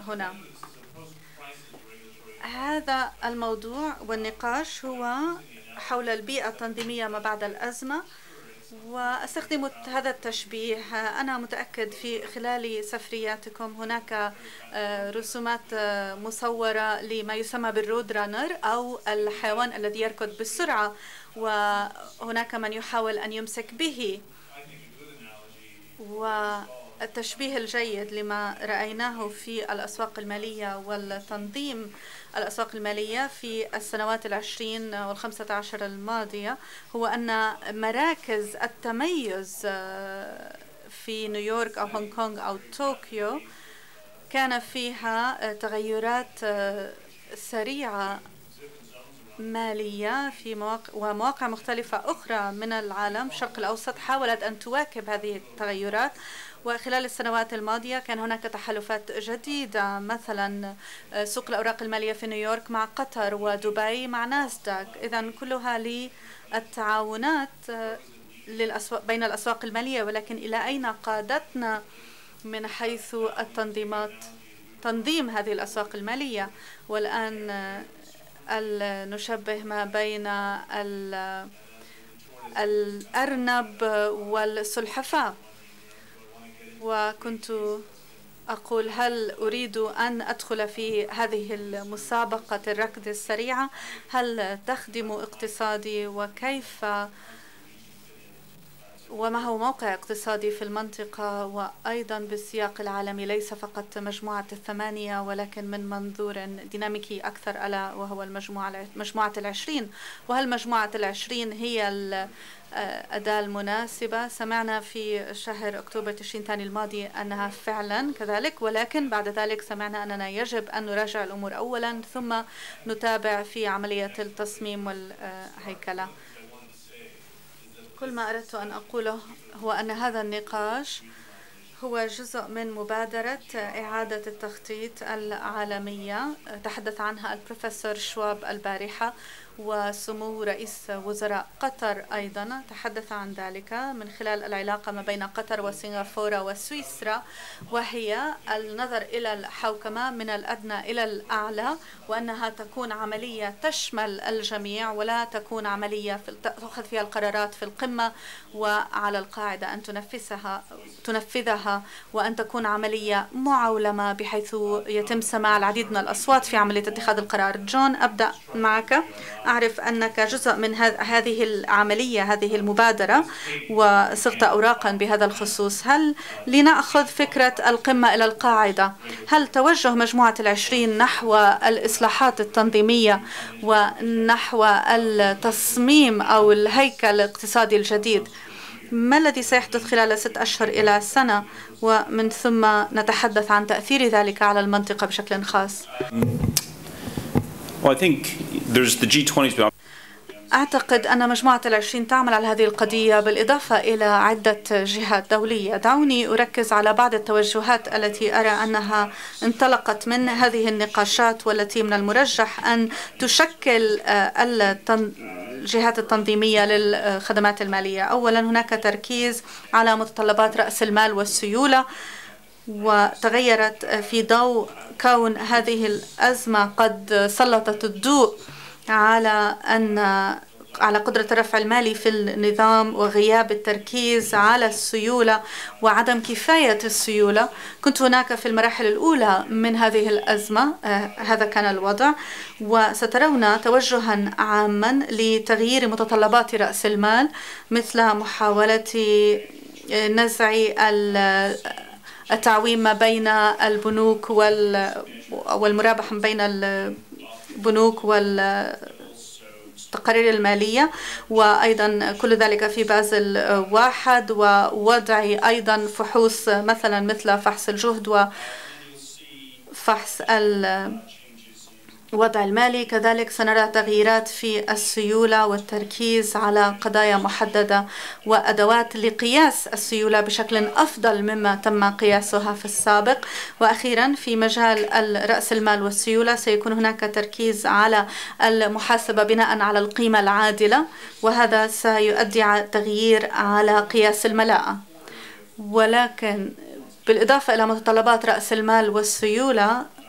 هنا. هذا الموضوع والنقاش هو حول البيئة التنظيمية ما بعد الأزمة، وأستخدم هذا التشبيه. أنا متأكد في خلال سفرياتكم هناك رسومات مصورة لما يسمى بالرود رانر أو الحيوان الذي يركض بالسرعة، وهناك من يحاول أن يمسك به. والتشبيه الجيد لما رأيناه في الأسواق المالية والتنظيم الأسواق المالية في السنوات 20 و15 الماضية هو أن مراكز التميز في نيويورك أو هونغ كونغ أو طوكيو كان فيها تغيرات سريعة مالية في ومواقع مختلفة أخرى من العالم الشرق الأوسط حاولت أن تواكب هذه التغيرات. وخلال السنوات الماضية كان هناك تحالفات جديدة، مثلا سوق الأوراق المالية في نيويورك مع قطر ودبي مع ناسداك. إذن كلها للتعاونات بين الأسواق المالية، ولكن إلى أين قادتنا من حيث التنظيمات تنظيم هذه الأسواق المالية؟ والآن نشبه ما بين الأرنب والسلحفاة. وكنت أقول هل أريد أن أدخل في هذه المسابقة الركض السريعة؟ هل تخدم اقتصادي؟ وكيف وما هو موقع اقتصادي في المنطقة وأيضا بالسياق العالمي، ليس فقط مجموعة الثمانية ولكن من منظور ديناميكي أكثر، ألا وهو مجموعة العشرين. وهل مجموعة العشرين هي الأداة المناسبة؟ سمعنا في شهر أكتوبر تشرين الثاني الماضي أنها فعلا كذلك، ولكن بعد ذلك سمعنا أننا يجب أن نراجع الأمور أولا ثم نتابع في عملية التصميم والهيكلة. كل ما أردت أن أقوله هو أن هذا النقاش هو جزء من مبادرة إعادة التخطيط العالمية تحدث عنها البروفيسور شواب البارحة، وسمو رئيس وزراء قطر أيضا تحدث عن ذلك من خلال العلاقة ما بين قطر وسنغافورة وسويسرا، وهي النظر إلى الحوكمة من الأدنى إلى الأعلى، وأنها تكون عملية تشمل الجميع ولا تكون عملية تأخذ فيها القرارات في القمة وعلى القاعدة أن تنفذها، وأن تكون عملية معولمة بحيث يتم سماع العديد من الأصوات في عملية اتخاذ القرار. جون، أبدأ معك. أعرف أنك جزء من هذه العملية، هذه المبادرة، وصغت أوراقا بهذا الخصوص. هل لنأخذ فكرة القمة إلى القاعدة، هل توجه مجموعة العشرين نحو الإصلاحات التنظيمية ونحو التصميم أو الهيكل الاقتصادي الجديد، ما الذي سيحدث خلال 6 أشهر إلى سنة، ومن ثم نتحدث عن تأثير ذلك على المنطقة بشكل خاص؟ Well, I think there's the G20's. أعتقد أن مجموعة العشرين تعمل على هذه القضية بالإضافة إلى عدة جهات دولية. دعوني أركز على بعض التوجهات التي أرى أنها انطلقت من هذه النقاشات، والتي من المرجح أن تشكل الجهات التنظيمية للخدمات المالية. أولا، هناك تركيز على متطلبات رأس المال والسيولة، وتغيرت في ضوء كون هذه الأزمة قد سلطت الضوء على قدرة الرفع المالي في النظام وغياب التركيز على السيولة وعدم كفاية السيولة. كنت هناك في المراحل الأولى من هذه الأزمة، هذا كان الوضع، وسترون توجها عاما لتغيير متطلبات رأس المال، مثل محاولة نزع التعويم ما بين البنوك والمرابحة بين البنوك والتقارير المالية، وأيضا كل ذلك في بازل 1، ووضع أيضا فحوص مثل فحص الجهد وفحص الوضع المالي. كذلك سنرى تغييرات في السيولة والتركيز على قضايا محددة وأدوات لقياس السيولة بشكل أفضل مما تم قياسها في السابق. وأخيرا، في مجال رأس المال والسيولة سيكون هناك تركيز على المحاسبة بناء على القيمة العادلة، وهذا سيؤدي تغيير على قياس الملاءة. ولكن بالإضافة إلى متطلبات رأس المال والسيولة،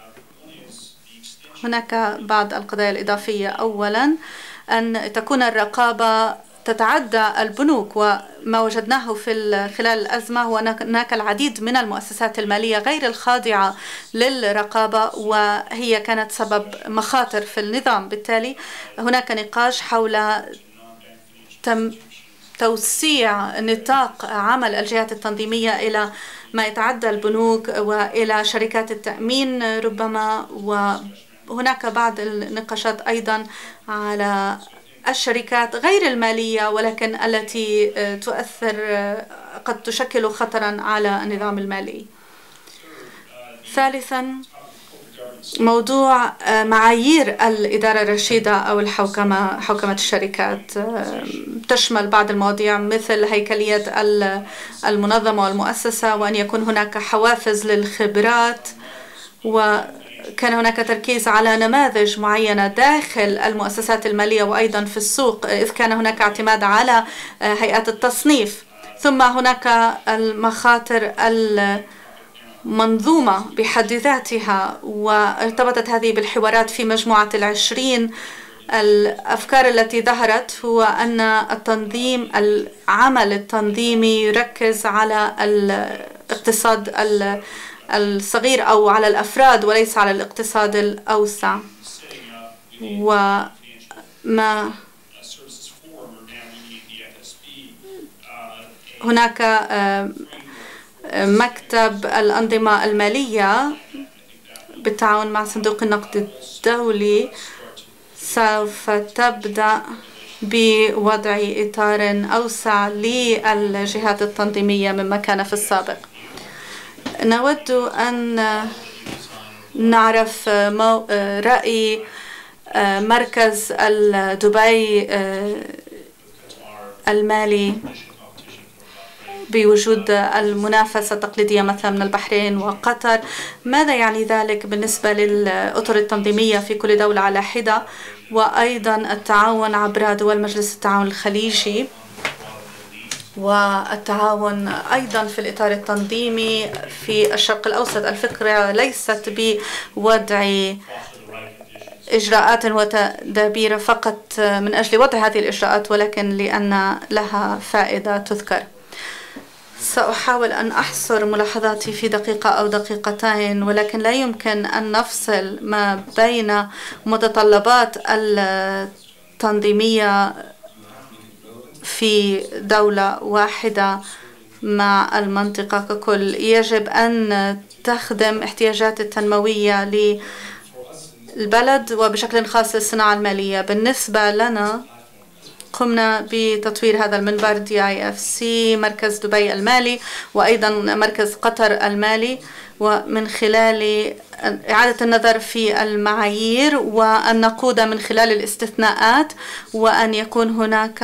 هناك بعض القضايا الإضافية. أولا أن تكون الرقابة تتعدى البنوك، وما وجدناه خلال الأزمة هو أن هناك العديد من المؤسسات المالية غير الخاضعة للرقابة، وهي كانت سبب مخاطر في النظام. بالتالي هناك نقاش حول توسيع نطاق عمل الجهات التنظيمية إلى ما يتعدى البنوك وإلى شركات التأمين ربما، وهناك بعض النقاشات أيضا على الشركات غير المالية ولكن التي تؤثر قد تشكل خطرا على النظام المالي. ثالثا موضوع معايير الإدارة الرشيدة أو حوكمة الشركات، تشمل بعض المواضيع مثل هيكلية المنظمة والمؤسسة، وأن يكون هناك حوافز للخبرات، وكان هناك تركيز على نماذج معينة داخل المؤسسات المالية وأيضا في السوق، إذ كان هناك اعتماد على هيئات التصنيف. ثم هناك المخاطر منظومة بحد ذاتها، وارتبطت هذه بالحوارات في مجموعة ال20. الأفكار التي ظهرت هو أن العمل التنظيمي يركز على الاقتصاد الصغير أو على الأفراد وليس على الاقتصاد الأوسع. وما هناك مكتب الأنظمة المالية بالتعاون مع صندوق النقد الدولي سوف تبدأ بوضع إطار أوسع للجهات التنظيمية مما كان في السابق. نود أن نعرف رأي مركز دبي المالي بوجود المنافسة التقليدية مثلا من البحرين وقطر. ماذا يعني ذلك بالنسبة للأطر التنظيمية في كل دولة على حدة، وأيضا التعاون عبر دول مجلس التعاون الخليجي، والتعاون أيضا في الإطار التنظيمي في الشرق الأوسط. الفكرة ليست بوضع إجراءات وتدابير فقط من أجل وضع هذه الإجراءات، ولكن لأن لها فائدة تذكر. سأحاول أن أحصر ملاحظاتي في دقيقة أو دقيقتين، ولكن لا يمكن أن نفصل ما بين متطلبات التنظيمية في دولة واحدة مع المنطقة ككل. يجب أن تخدم احتياجات التنموية للبلد وبشكل خاص الصناعة المالية. بالنسبة لنا قمنا بتطوير هذا المنبر DIFC مركز دبي المالي وأيضا مركز قطر المالي، ومن خلال إعادة النظر في المعايير وأن نقود من خلال الاستثناءات، وأن يكون هناك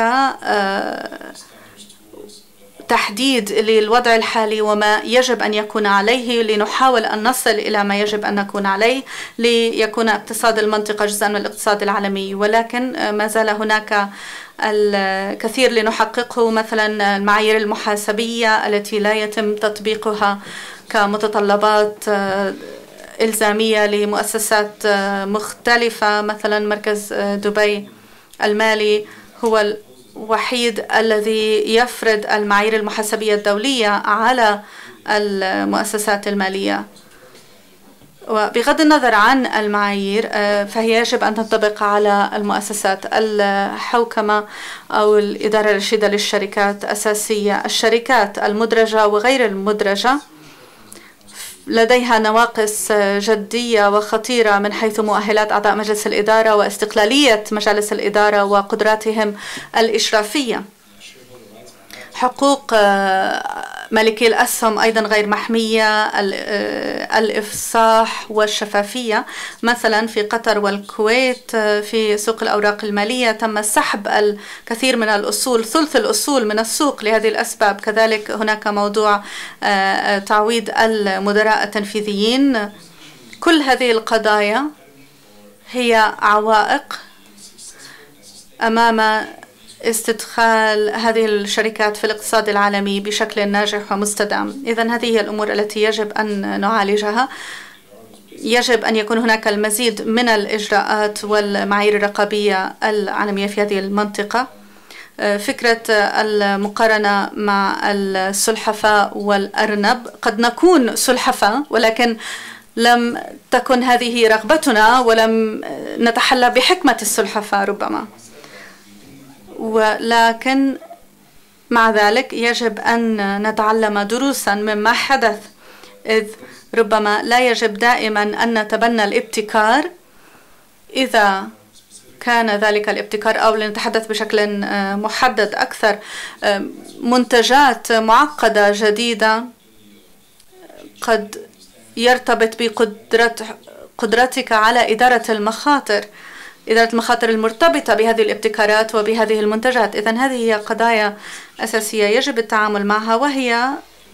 تحديد للوضع الحالي وما يجب أن يكون عليه، لنحاول أن نصل إلى ما يجب أن نكون عليه ليكون اقتصاد المنطقة جزءا من الاقتصاد العالمي. ولكن ما زال هناك الكثير لنحققه، مثلا المعايير المحاسبية التي لا يتم تطبيقها كمتطلبات إلزامية لمؤسسات مختلفة. مثلا مركز دبي المالي هو الوحيد الذي يفرض المعايير المحاسبية الدولية على المؤسسات المالية، وبغض النظر عن المعايير فهي يجب أن تنطبق على المؤسسات. الحوكمة أو الإدارة الرشيدة للشركات أساسية. الشركات المدرجة وغير المدرجة لديها نواقص جدية وخطيرة من حيث مؤهلات أعضاء مجلس الإدارة واستقلالية مجالس الإدارة وقدراتهم الإشرافية. حقوق مالكي الأسهم أيضا غير محمية. الإفصاح والشفافية، مثلا في قطر والكويت في سوق الأوراق المالية تم سحب الكثير من الأصول، ثلث الأصول من السوق لهذه الأسباب. كذلك هناك موضوع تعويض المدراء التنفيذيين. كل هذه القضايا هي عوائق أمام استدخال هذه الشركات في الاقتصاد العالمي بشكل ناجح ومستدام. إذن هذه هي الأمور التي يجب أن نعالجها. يجب أن يكون هناك المزيد من الإجراءات والمعايير الرقابية العالمية في هذه المنطقة. فكرة المقارنة مع السلحفاة والأرنب، قد نكون سلحفاة ولكن لم تكن هذه رغبتنا ولم نتحلى بحكمة السلحفاة ربما، ولكن مع ذلك يجب أن نتعلم دروسا مما حدث، إذ ربما لا يجب دائما أن نتبنى الابتكار إذا كان ذلك الابتكار، أو لنتحدث بشكل محدد أكثر، منتجات معقدة جديدة قد يرتبط بقدرتك على إدارة المخاطر المرتبطة بهذه الابتكارات وبهذه المنتجات. إذن هذه هي قضايا أساسية يجب التعامل معها وهي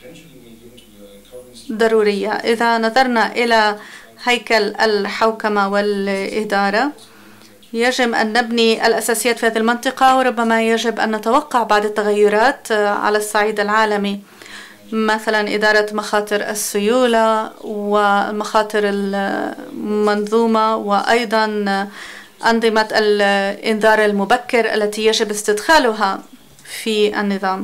ضرورية. إذا نظرنا إلى هيكل الحوكمة والإدارة، يجب أن نبني الأساسيات في هذه المنطقة، وربما يجب أن نتوقع بعض التغيرات على الصعيد العالمي، مثلا إدارة مخاطر السيولة ومخاطر المنظومة، وأيضا أنظمة الإنذار المبكر التي يجب استدخالها في النظام.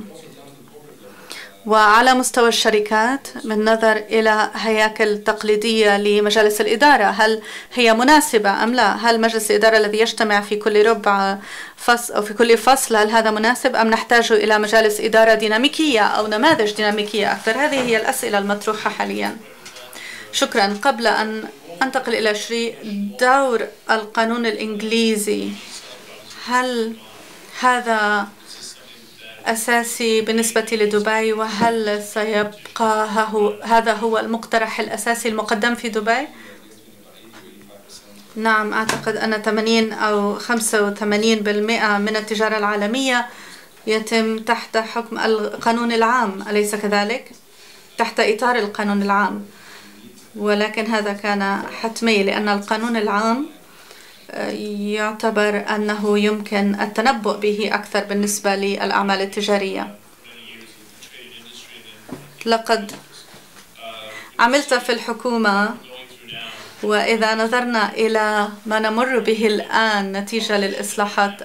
وعلى مستوى الشركات، بالنظر إلى هياكل تقليدية لمجالس الإدارة، هل هي مناسبة أم لا؟ هل مجلس الإدارة الذي يجتمع في كل ربع فصل أو في كل فصل، هل هذا مناسب أم نحتاج إلى مجالس إدارة ديناميكية أو نماذج ديناميكية أكثر؟ هذه هي الأسئلة المطروحة حاليا. شكرا. قبل أن أنتقل إلى شري، دور القانون الإنجليزي، هل هذا أساسي بالنسبة لدبي، وهل سيبقى هذا هو المقترح الأساسي المقدم في دبي؟ نعم، أعتقد أن 80 أو 85% من التجارة العالمية يتم تحت حكم القانون العام، أليس كذلك؟ تحت إطار القانون العام، ولكن هذا كان حتمي لأن القانون العام يعتبر أنه يمكن التنبؤ به أكثر بالنسبة للأعمال التجارية. لقد عملت في الحكومة، وإذا نظرنا إلى ما نمر به الآن نتيجة للإصلاحات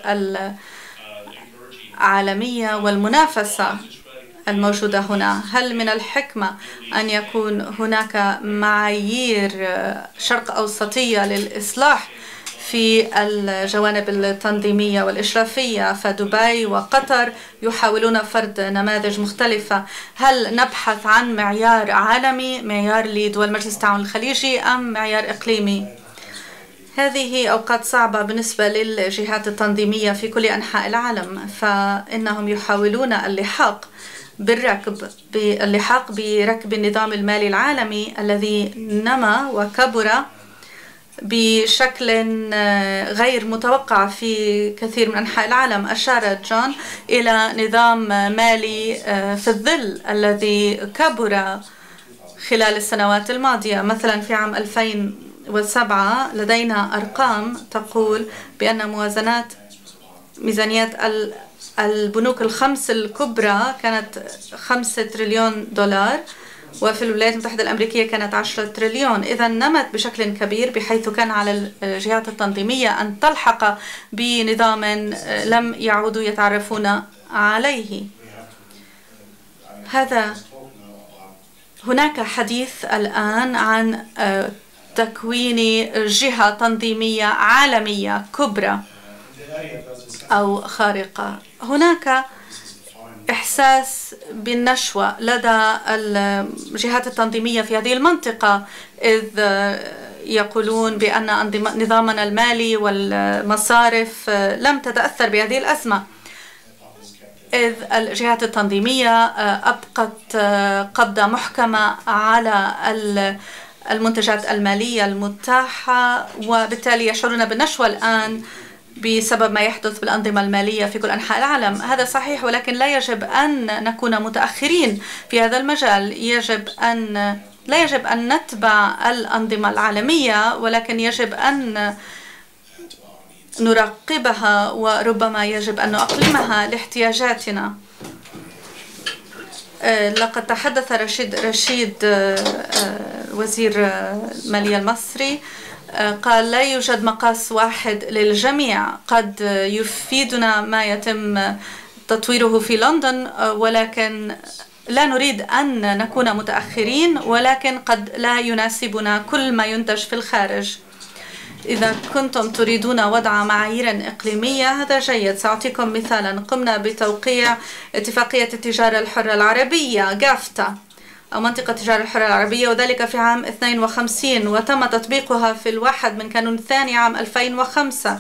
العالمية والمنافسة الموجودة هنا، هل من الحكمة أن يكون هناك معايير شرق أوسطية للإصلاح في الجوانب التنظيمية والإشرافية؟ فدبي وقطر يحاولون فرض نماذج مختلفة. هل نبحث عن معيار عالمي، معيار لدول مجلس التعاون الخليجي، أم معيار إقليمي؟ هذه أوقات صعبة بالنسبة للجهات التنظيمية في كل أنحاء العالم، فإنهم يحاولون اللحاق بركب النظام المالي العالمي الذي نما وكبر بشكل غير متوقع في كثير من أنحاء العالم. أشار جون إلى نظام مالي في الظل الذي كبر خلال السنوات الماضية. مثلا في عام 2007 لدينا أرقام تقول بأن ميزانيات البنوك الخمس الكبرى كانت 5 تريليون دولار، وفي الولايات المتحدة الأمريكية كانت 10 تريليون. إذا نمت بشكل كبير، بحيث كان على الجهات التنظيمية أن تلحق بنظام لم يعودوا يتعرفون عليه. هناك حديث الآن عن تكوين جهة تنظيمية عالمية كبرى أو خارقة. هناك إحساس بالنشوة لدى الجهات التنظيمية في هذه المنطقة، إذ يقولون بأن نظامنا المالي والمصارف لم تتأثر بهذه الأزمة، إذ الجهات التنظيمية أبقت قبضة محكمة على المنتجات المالية المتاحة، وبالتالي يشعرون بالنشوة الآن بسبب ما يحدث بالأنظمة المالية في كل أنحاء العالم. هذا صحيح، ولكن لا يجب أن نكون متأخرين في هذا المجال. لا يجب أن نتبع الأنظمة العالمية، ولكن يجب أن نراقبها، وربما يجب أن نؤقلمها لاحتياجاتنا. لقد تحدث رشيد وزير المالية المصري، قال لا يوجد مقاس واحد للجميع، قد يفيدنا ما يتم تطويره في لندن، ولكن لا نريد أن نكون متأخرين، ولكن قد لا يناسبنا كل ما ينتج في الخارج. إذا كنتم تريدون وضع معايير إقليمية هذا جيد. سأعطيكم مثالا. قمنا بتوقيع اتفاقية التجارة الحرة العربية جافتا أو منطقة التجارة الحرة العربية، وذلك في عام 52، وتم تطبيقها في 1 من كانون الثاني عام 2005.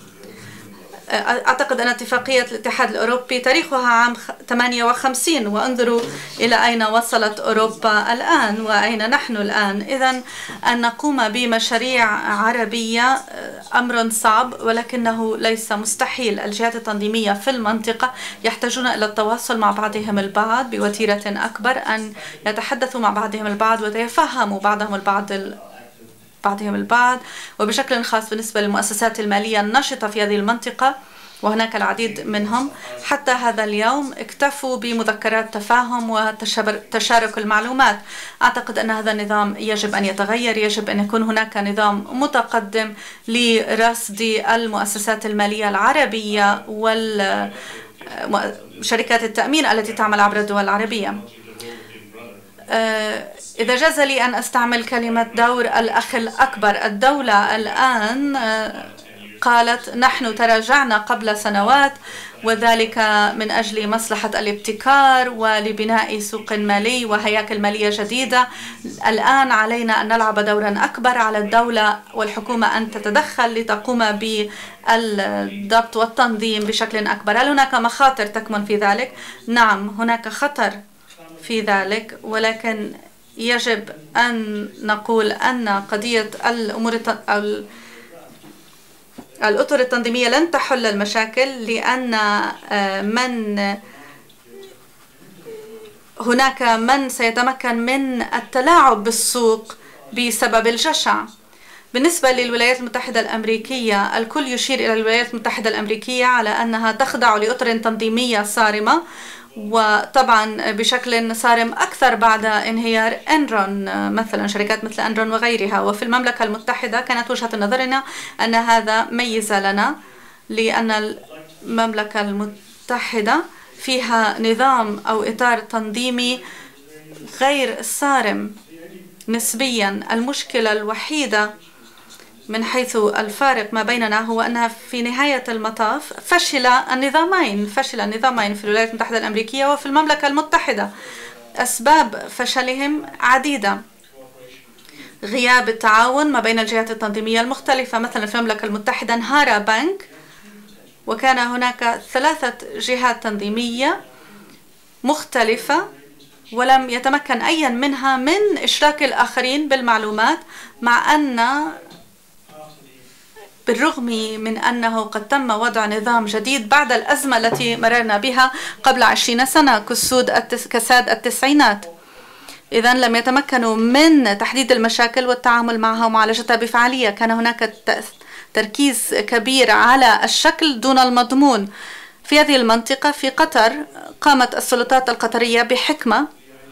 أعتقد أن اتفاقية الاتحاد الأوروبي تاريخها عام 58، وانظروا إلى أين وصلت أوروبا الآن وأين نحن الآن. إذن أن نقوم بمشاريع عربية أمر صعب ولكنه ليس مستحيل. الجهات التنظيمية في المنطقة يحتاجون إلى التواصل مع بعضهم البعض بوتيرة أكبر، أن يتحدثوا مع بعضهم البعض ويتفهموا بعضهم البعض، وبشكل خاص بالنسبة للمؤسسات المالية النشطة في هذه المنطقة، وهناك العديد منهم حتى هذا اليوم اكتفوا بمذكرات تفاهم وتشارك المعلومات. أعتقد أن هذا النظام يجب أن يتغير، يجب أن يكون هناك نظام متقدم لرصد المؤسسات المالية العربية وشركات التأمين التي تعمل عبر الدول العربية. إذا جاز لي أن أستعمل كلمة دور الأخ الأكبر، الدولة الآن قالت نحن تراجعنا قبل سنوات، وذلك من أجل مصلحة الابتكار ولبناء سوق مالي وهياكل مالية جديدة. الآن علينا أن نلعب دورا أكبر، على الدولة والحكومة أن تتدخل لتقوم بالضبط والتنظيم بشكل أكبر. هل هناك مخاطر تكمن في ذلك؟ نعم، هناك خطر في ذلك، ولكن يجب أن نقول أن قضية الأطر التنظيمية لن تحل المشاكل، لأن هناك من سيتمكن من التلاعب بالسوق بسبب الجشع. بالنسبة للولايات المتحدة الأمريكية، الكل يشير إلى الولايات المتحدة الأمريكية على أنها تخضع لأطر تنظيمية صارمة، وطبعا بشكل صارم أكثر بعد انهيار إنرون، مثلا شركات مثل إنرون وغيرها. وفي المملكة المتحدة كانت وجهة نظرنا أن هذا ميزة لنا، لأن المملكة المتحدة فيها نظام أو إطار تنظيمي غير صارم نسبيا. المشكلة الوحيدة من حيث الفارق ما بيننا هو أنها في نهاية المطاف فشل النظامين في الولايات المتحدة الأمريكية وفي المملكة المتحدة. أسباب فشلهم عديدة: غياب التعاون ما بين الجهات التنظيمية المختلفة. مثلا في المملكة المتحدة انهار بنك، وكان هناك 3 جهات تنظيمية مختلفة، ولم يتمكن أي منها من إشراك الآخرين بالمعلومات، مع أن بالرغم من أنه قد تم وضع نظام جديد بعد الأزمة التي مررنا بها قبل 20 سنة كساد التسعينات. إذن لم يتمكنوا من تحديد المشاكل والتعامل معها ومعالجتها بفعالية. كان هناك تركيز كبير على الشكل دون المضمون. في هذه المنطقة في قطر قامت السلطات القطرية بحكمة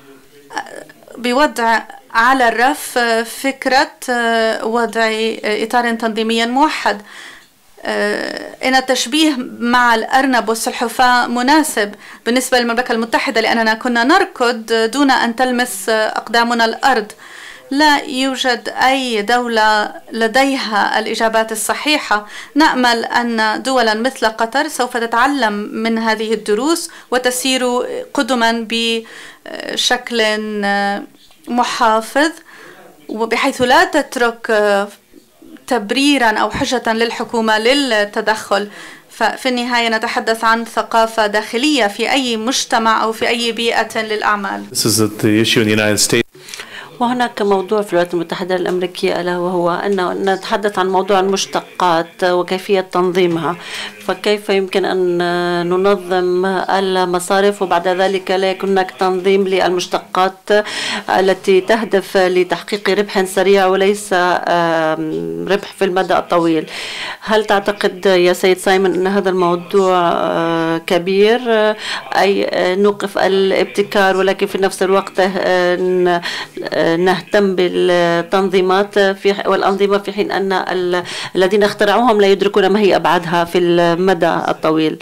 بوضع على الرف فكرة وضع إطار تنظيمي موحد. إن التشبيه مع الأرنب والسلحفاة مناسب بالنسبة للمملكة المتحدة، لأننا كنا نركض دون أن تلمس أقدامنا الأرض. لا يوجد أي دولة لديها الإجابات الصحيحة. نأمل أن دولا مثل قطر سوف تتعلم من هذه الدروس وتسير قدما بشكل محافظ، وبحيث لا تترك تبريرا أو حجة للحكومة للتدخل. ففي النهاية نتحدث عن ثقافة داخلية في أي مجتمع أو في أي بيئة للأعمال. وهناك موضوع في الولايات المتحدة الأمريكية ألا وهو أن نتحدث عن موضوع المشتقات وكيفية تنظيمها. فكيف يمكن أن ننظم المصارف وبعد ذلك لا يكون هناك تنظيم للمشتقات التي تهدف لتحقيق ربح سريع وليس ربح في المدى الطويل؟ هل تعتقد يا سيد سايمون أن هذا الموضوع كبير، أي نوقف الابتكار ولكن في نفس الوقت نهتم بالتنظيمات والأنظمة في حين أن الذين اخترعوهم لا يدركون ما هي أبعادها في المدى الطويل؟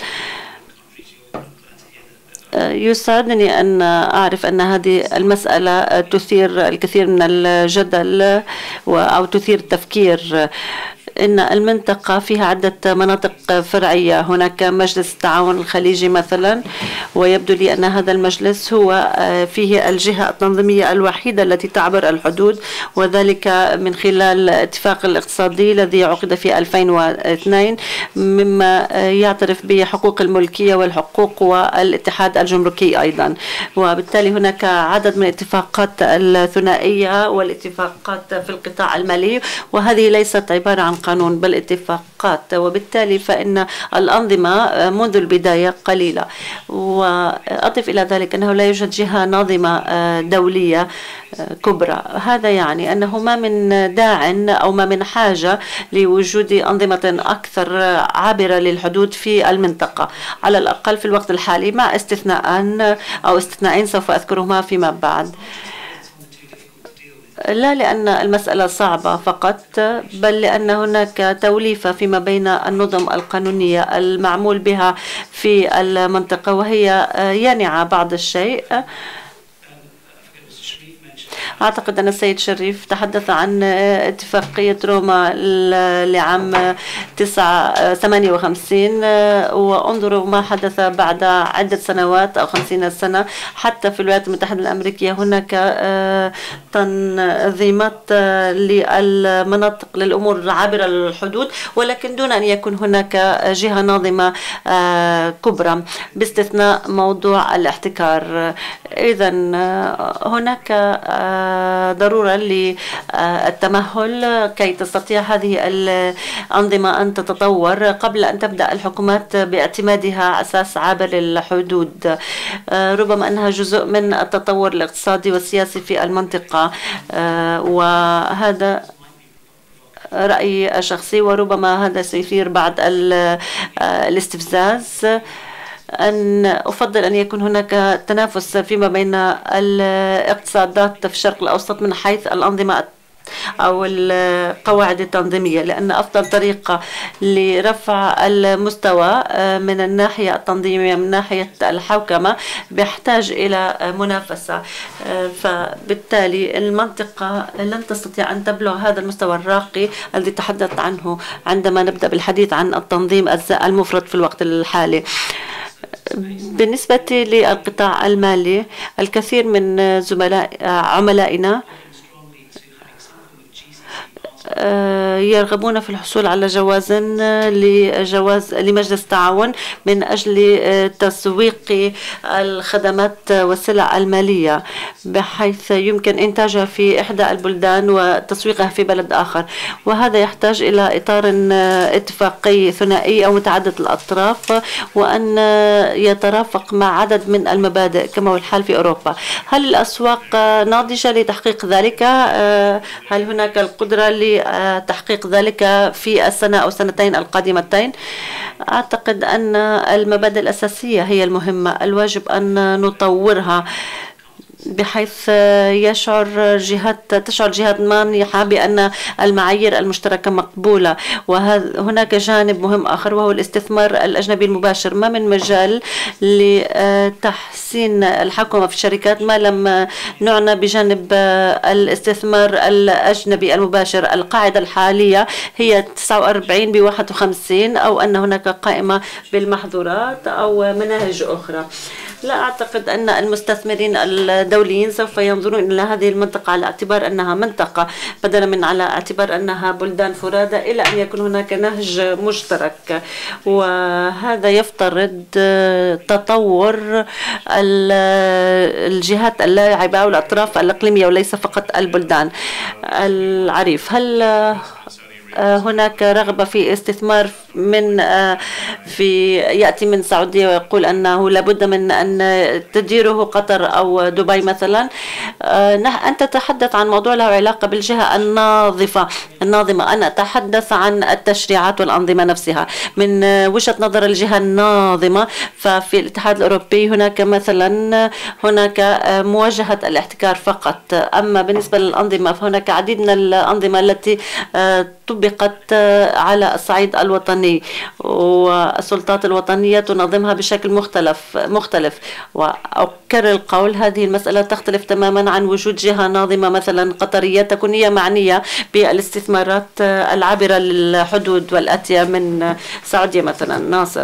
يسعدني أن أعرف أن هذه المسألة تثير الكثير من الجدل أو تثير التفكير. إن المنطقة فيها عدة مناطق فرعية. هناك مجلس التعاون الخليجي مثلا، ويبدو لي أن هذا المجلس هو فيه الجهة التنظيمية الوحيدة التي تعبر الحدود، وذلك من خلال الاتفاق الاقتصادي الذي عقد في 2002 مما يعترف بحقوق الملكية والحقوق والاتحاد الجمركي أيضا. وبالتالي هناك عدد من الاتفاقات الثنائية والاتفاقات في القطاع المالي، وهذه ليست عبارة عن قانون بل اتفاقات، وبالتالي فإن الأنظمة منذ البداية قليلة. وأضف إلى ذلك أنه لا يوجد جهة ناظمة دولية كبرى. هذا يعني أنه ما من داع أو ما من حاجة لوجود أنظمة أكثر عابرة للحدود في المنطقة، على الأقل في الوقت الحالي، مع استثناءين سوف أذكرهما فيما بعد. لا لأن المسألة صعبة فقط، بل لأن هناك توليفة فيما بين النظم القانونية المعمول بها في المنطقة، وهي يانعة بعض الشيء. أعتقد أن السيد شريف تحدث عن اتفاقية روما لعام 58، وانظروا ما حدث بعد عدة سنوات أو 50 سنة. حتى في الولايات المتحدة الأمريكية هناك تنظيمات للمناطق للأمور عابرة للحدود، ولكن دون أن يكون هناك جهة ناظمة كبرى، باستثناء موضوع الاحتكار. إذن هناك ضرورة للتمهل كي تستطيع هذه الأنظمة أن تتطور قبل أن تبدأ الحكومات باعتمادها على أساس عابر للحدود. ربما أنها جزء من التطور الاقتصادي والسياسي في المنطقة، وهذا رأيي الشخصي، وربما هذا سيثير بعض الاستفزاز. أن أفضل أن يكون هناك تنافس فيما بين الاقتصادات في الشرق الأوسط من حيث الأنظمة أو القواعد التنظيمية، لأن أفضل طريقة لرفع المستوى من الناحية التنظيمية من ناحية الحوكمة بيحتاج إلى منافسة. فبالتالي المنطقة لن تستطيع أن تبلغ هذا المستوى الراقي الذي تحدثت عنه عندما نبدأ بالحديث عن التنظيم المفرط في الوقت الحالي. بالنسبة للقطاع المالي، الكثير من عملائنا يرغبون في الحصول على جواز لمجلس التعاون من أجل تسويق الخدمات والسلع المالية، بحيث يمكن إنتاجها في إحدى البلدان وتسويقها في بلد آخر، وهذا يحتاج إلى إطار اتفاقي ثنائي أو متعدد الأطراف، وأن يترافق مع عدد من المبادئ كما هو الحال في أوروبا. هل الأسواق ناضجة لتحقيق ذلك؟ هل هناك القدرة لتحقيق ذلك في السنة أو سنتين القادمتين؟ أعتقد أن المبادئ الأساسية هي المهمة، الواجب أن نطورها بحيث تشعر جهات مانحة بأن المعايير المشتركة مقبولة. وهناك جانب مهم آخر وهو الاستثمار الأجنبي المباشر. ما من مجال لتحسين الحكومة في الشركات ما لم نعنى بجانب الاستثمار الأجنبي المباشر. القاعدة الحالية هي 49 ب51، أو أن هناك قائمة بالمحظورات أو مناهج أخرى. لا أعتقد أن المستثمرين الدوليين سوف ينظرون إلى هذه المنطقة على اعتبار أنها منطقة بدلا من على اعتبار أنها بلدان فرادى، إلى أن يكون هناك نهج مشترك، وهذا يفترض تطور الجهات اللاعبة أو الأطراف الإقليمية وليس فقط البلدان. العريف، هل هناك رغبة في استثمار يأتي من السعودية ويقول أنه لابد من أن تديره قطر أو دبي مثلا؟ أنت تتحدث عن موضوع له علاقة بالجهة الناظمة. أنا أتحدث عن التشريعات والأنظمة نفسها من وجهة نظر الجهة الناظمة. ففي الاتحاد الأوروبي هناك مواجهة الاحتكار فقط، أما بالنسبة للأنظمة فهناك عديد من الأنظمة التي طبقت على الصعيد الوطني، والسلطات الوطنية تنظمها بشكل مختلف. وأكرر القول، هذه المسألة تختلف تماما عن وجود جهة ناظمة مثلا قطرية تكون هي معنية بالاستثمارات العابرة للحدود والآتية من السعودية مثلا. ناصر،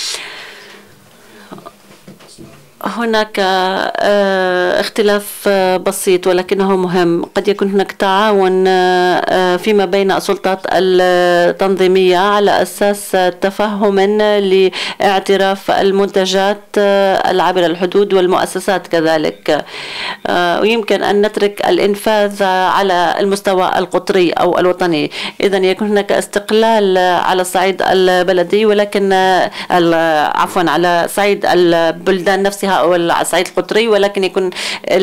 هناك اختلاف بسيط ولكنه مهم. قد يكون هناك تعاون فيما بين السلطات التنظيمية على أساس تفهم لاعتراف المنتجات العابرة للحدود والمؤسسات كذلك، ويمكن أن نترك الإنفاذ على المستوى القطري أو الوطني. إذن يكون هناك استقلال على الصعيد البلدي، ولكن على صعيد البلدان نفسها أو الصعيد القطري، ولكن يكون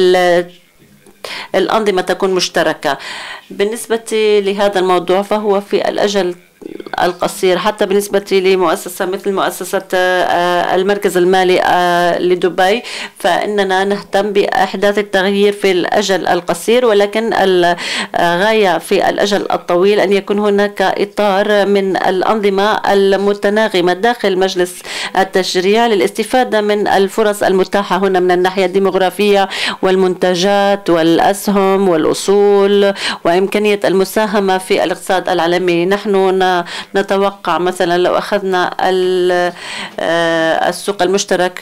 الأنظمة تكون مشتركة. بالنسبة لهذا الموضوع فهو في الأجل القصير، حتى بالنسبة لمؤسسة مثل مؤسسة المركز المالي لدبي، فإننا نهتم بإحداث التغيير في الأجل القصير، ولكن الغاية في الأجل الطويل أن يكون هناك إطار من الأنظمة المتناغمة داخل مجلس التشريع للاستفادة من الفرص المتاحة هنا من الناحية الديمغرافية والمنتجات والأسهم والأصول وإمكانية المساهمة في الاقتصاد العالمي. نحن نتوقع مثلا لو أخذنا السوق المشترك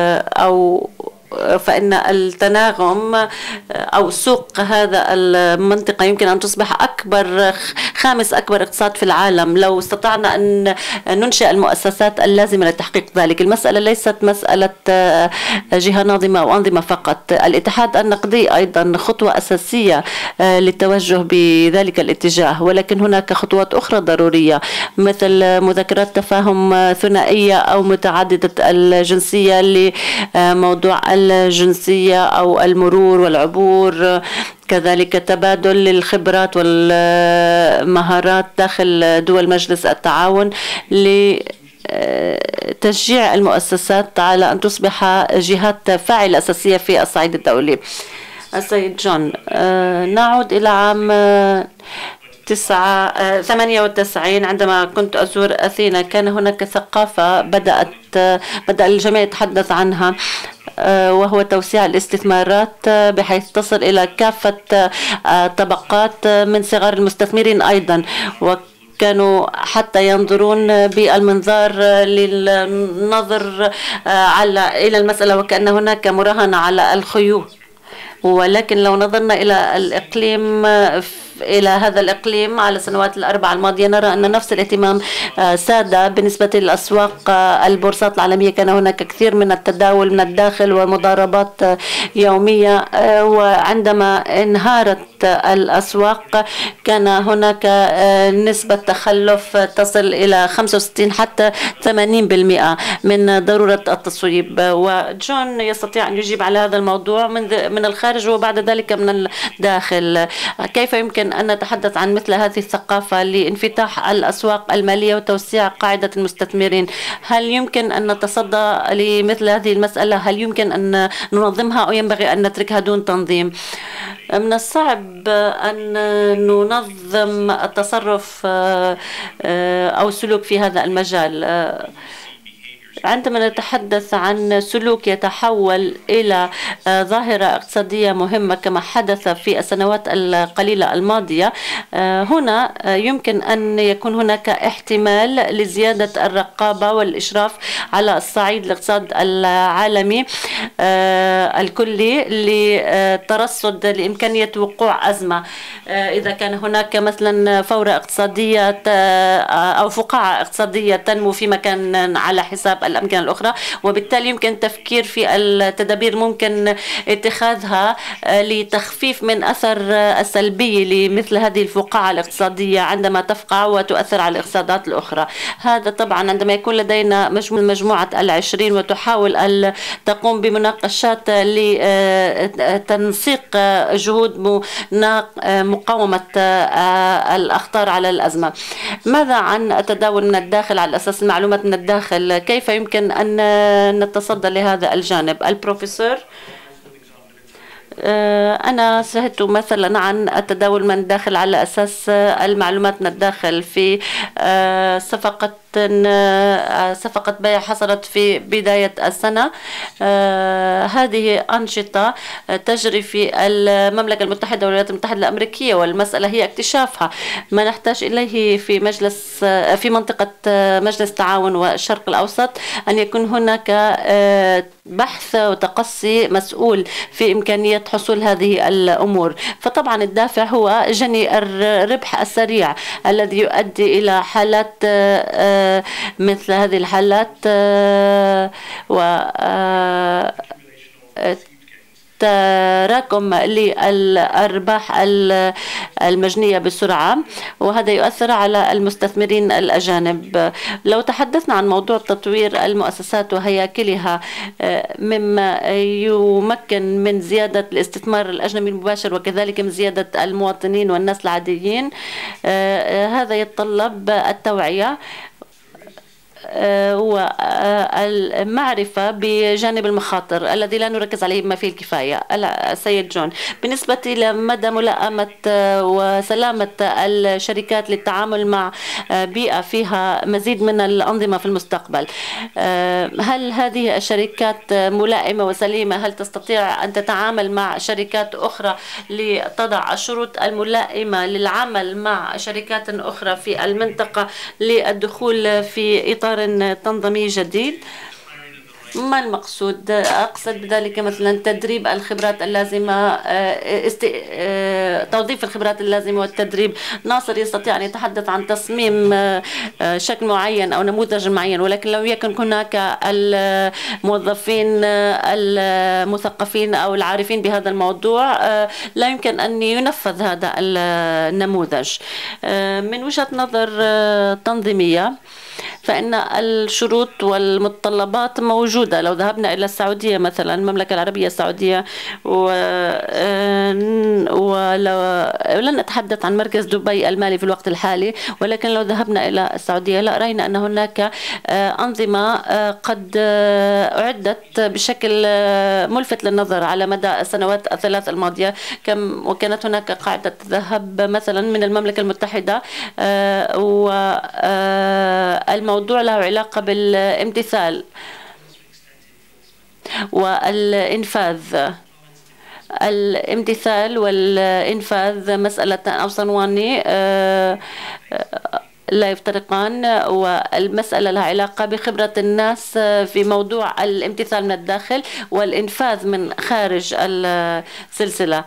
فإن التناغم أو سوق هذا المنطقة يمكن أن تصبح خامس أكبر اقتصاد في العالم لو استطعنا أن ننشئ المؤسسات اللازمة لتحقيق ذلك. المسألة ليست مسألة جهة ناظمة أو أنظمة فقط. الاتحاد النقدي أيضا خطوة أساسية للتوجه بذلك الاتجاه، ولكن هناك خطوات أخرى ضرورية مثل مذكرات تفاهم ثنائية أو متعددة الجنسية لموضوع الجنسية أو المرور والعبور، كذلك تبادل للخبرات والمهارات داخل دول مجلس التعاون لتشجيع المؤسسات على أن تصبح جهات فاعلة أساسية في الصعيد الدولي. السيد جون، نعود إلى عام 98 عندما كنت أزور أثينا. كان هناك ثقافة بدأ الجميع يتحدث عنها، وهو توسيع الاستثمارات بحيث تصل إلى كافة طبقات من صغار المستثمرين أيضا، وكانوا حتى ينظرون بالمنظار للنظر إلى المسألة وكأن هناك مراهنة على الخيول. ولكن لو نظرنا إلى هذا الإقليم على السنوات الأربعة الماضية نرى أن نفس الاهتمام ساد بالنسبة للأسواق البورصات العالمية. كان هناك كثير من التداول من الداخل ومضاربات يومية، وعندما انهارت الأسواق كان هناك نسبة تخلف تصل إلى 65 حتى 80% من ضرورة التصويب. وجون يستطيع أن يجيب على هذا الموضوع من الخارج وبعد ذلك من الداخل. كيف يمكن أن نتحدث عن مثل هذه الثقافة لانفتاح الأسواق المالية وتوسيع قاعدة المستثمرين؟ هل يمكن أن نتصدى لمثل هذه المسألة؟ هل يمكن أن ننظمها أو ينبغي أن نتركها دون تنظيم؟ من الصعب أن ننظم التصرف أو السلوك في هذا المجال. عندما نتحدث عن سلوك يتحول إلى ظاهرة اقتصادية مهمة كما حدث في السنوات القليلة الماضية، هنا يمكن أن يكون هناك احتمال لزيادة الرقابة والإشراف على الصعيد الاقتصاد العالمي الكلي لترصد لإمكانية وقوع أزمة إذا كان هناك مثلا فورة اقتصادية أو فقاعة اقتصادية تنمو في مكان على حساب الأمكنة الأخرى، وبالتالي يمكن التفكير في التدابير ممكن اتخاذها لتخفيف من أثر السلبي لمثل هذه الفقاعة الاقتصادية عندما تفقع وتؤثر على الاقتصادات الأخرى. هذا طبعا عندما يكون لدينا مجموعة العشرين وتحاول أن تقوم بمناقشات لتنسيق جهود مقاومة الأخطار على الأزمة. ماذا عن التداول من الداخل على أساس المعلومات من الداخل؟ كيف يمكن أن نتصدى لهذا الجانب؟ البروفيسور. أنا شاهدت مثلا عن التداول من الداخل على أساس المعلومات من الداخل في صفقة بيع حصلت في بداية السنة. هذه أنشطة تجري في المملكة المتحدة والولايات المتحدة الأمريكية، والمسألة هي اكتشافها. ما نحتاج إليه في منطقة مجلس التعاون والشرق الأوسط أن يكون هناك بحث وتقصي مسؤول في إمكانية حصول هذه الأمور. فطبعا الدافع هو جني الربح السريع الذي يؤدي إلى حالات مثل هذه الحالات و تراكم للأرباح المجنية بسرعة، وهذا يؤثر على المستثمرين الأجانب. لو تحدثنا عن موضوع تطوير المؤسسات وهياكلها مما يمكن من زيادة الاستثمار الأجنبي المباشر وكذلك من زيادة المواطنين والناس العاديين، هذا يتطلب التوعية والمعرفة بجانب المخاطر الذي لا نركز عليه بما فيه الكفاية. السيد جون، بالنسبة إلى مدى ملائمة وسلامة الشركات للتعامل مع بيئة فيها مزيد من الأنظمة في المستقبل، هل هذه الشركات ملائمة وسليمة؟ هل تستطيع أن تتعامل مع شركات أخرى لتضع الشروط الملائمة للعمل مع شركات أخرى في المنطقة للدخول في إطار تنظيمي جديد؟ ما المقصود؟ أقصد بذلك مثلا تدريب الخبرات اللازمة، توظيف الخبرات اللازمة والتدريب. ناصر يستطيع أن يتحدث عن تصميم شكل معين أو نموذج معين، ولكن لو يكن هناك الموظفين المثقفين أو العارفين بهذا الموضوع لا يمكن أن ينفذ هذا النموذج. من وجهة نظر تنظيمية فإن الشروط والمتطلبات موجودة. لو ذهبنا إلى السعودية مثلا، المملكة العربية السعودية، ولن أتحدث عن مركز دبي المالي في الوقت الحالي، ولكن لو ذهبنا إلى السعودية رأينا أن هناك أنظمة قد أعدت بشكل ملفت للنظر على مدى السنوات الثلاث الماضية، وكانت هناك قاعدة ذهب مثلا من المملكة المتحدة، والموضوع له علاقة بالامتثال والإنفاذ. الامتثال والإنفاذ مسألة أو صنواني لا يفترقان، والمسألة لها علاقة بخبرة الناس في موضوع الامتثال من الداخل والإنفاذ من خارج السلسلة،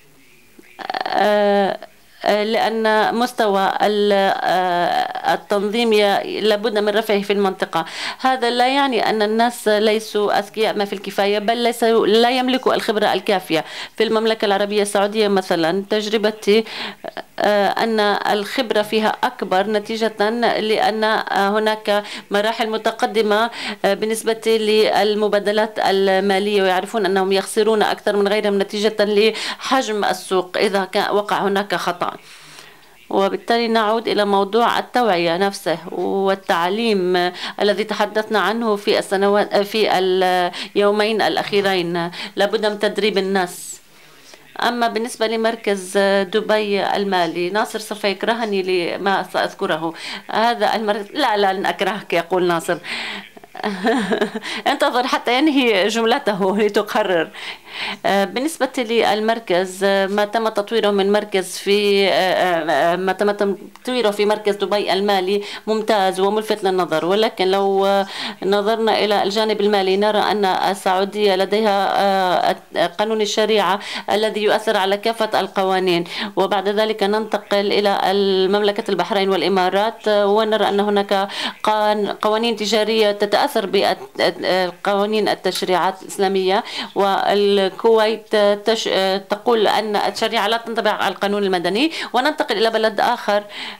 لأن مستوى التنظيم لابد من رفعه في المنطقة. هذا لا يعني أن الناس ليسوا أذكياء ما في الكفاية، بل لا يملكوا الخبرة الكافية. في المملكة العربية السعودية مثلا تجربتي أن الخبرة فيها أكبر نتيجة لأن هناك مراحل متقدمة بالنسبة للمبادلات المالية، ويعرفون أنهم يخسرون أكثر من غيرهم نتيجة لحجم السوق إذا وقع هناك خطأ. وبالتالي نعود إلى موضوع التوعية نفسه والتعليم الذي تحدثنا عنه في اليومين الأخيرين. لابد من تدريب الناس. أما بالنسبة لمركز دبي المالي، ناصر سوف يكرهني لما سأذكره. هذا المركز لا لن أكرهك، يقول ناصر. انتظر حتى ينهي جملته لتقرر. بالنسبة للمركز، ما تم تطويره من مركز في ما تم تطويره في مركز دبي المالي ممتاز وملفت للنظر، ولكن لو نظرنا إلى الجانب المالي نرى أن السعودية لديها قانون الشريعة الذي يؤثر على كافة القوانين، وبعد ذلك ننتقل إلى المملكة البحرين والإمارات ونرى أن هناك قوانين تجارية تتأثر بقوانين التشريعات الإسلامية، والكويت تقول أن الشريعة لا تنطبق على القانون المدني. وننتقل إلى بلد آخر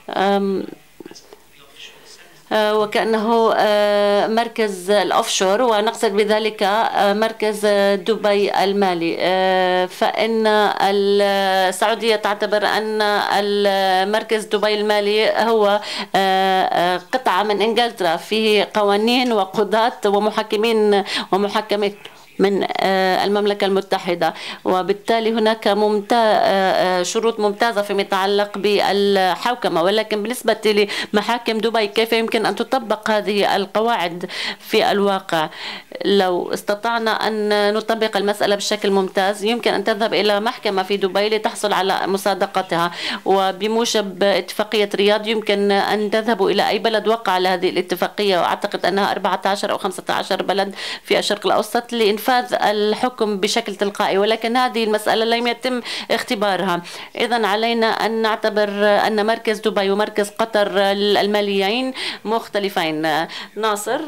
وكأنه مركز الأوفشور، ونقصد بذلك مركز دبي المالي. فإن السعودية تعتبر أن المركز دبي المالي هو قطعة من إنجلترا، فيه قوانين وقضاة ومحكمين ومحكمات من المملكة المتحدة، وبالتالي هناك شروط ممتازة فيما يتعلق بالحوكمة. ولكن بالنسبة لمحاكم دبي كيف يمكن أن تطبق هذه القواعد في الواقع؟ لو استطعنا أن نطبق المسألة بشكل ممتاز يمكن أن تذهب إلى محكمة في دبي لتحصل على مصادقتها، وبموجب اتفاقية رياض يمكن أن تذهبوا إلى أي بلد وقع على هذه الاتفاقية، وأعتقد أنها 14 أو 15 بلد في الشرق الأوسط لإنفاذ الحكم بشكل تلقائي، ولكن هذه المسألة لم يتم اختبارها. إذن علينا أن نعتبر أن مركز دبي ومركز قطر الماليين مختلفين. ناصر،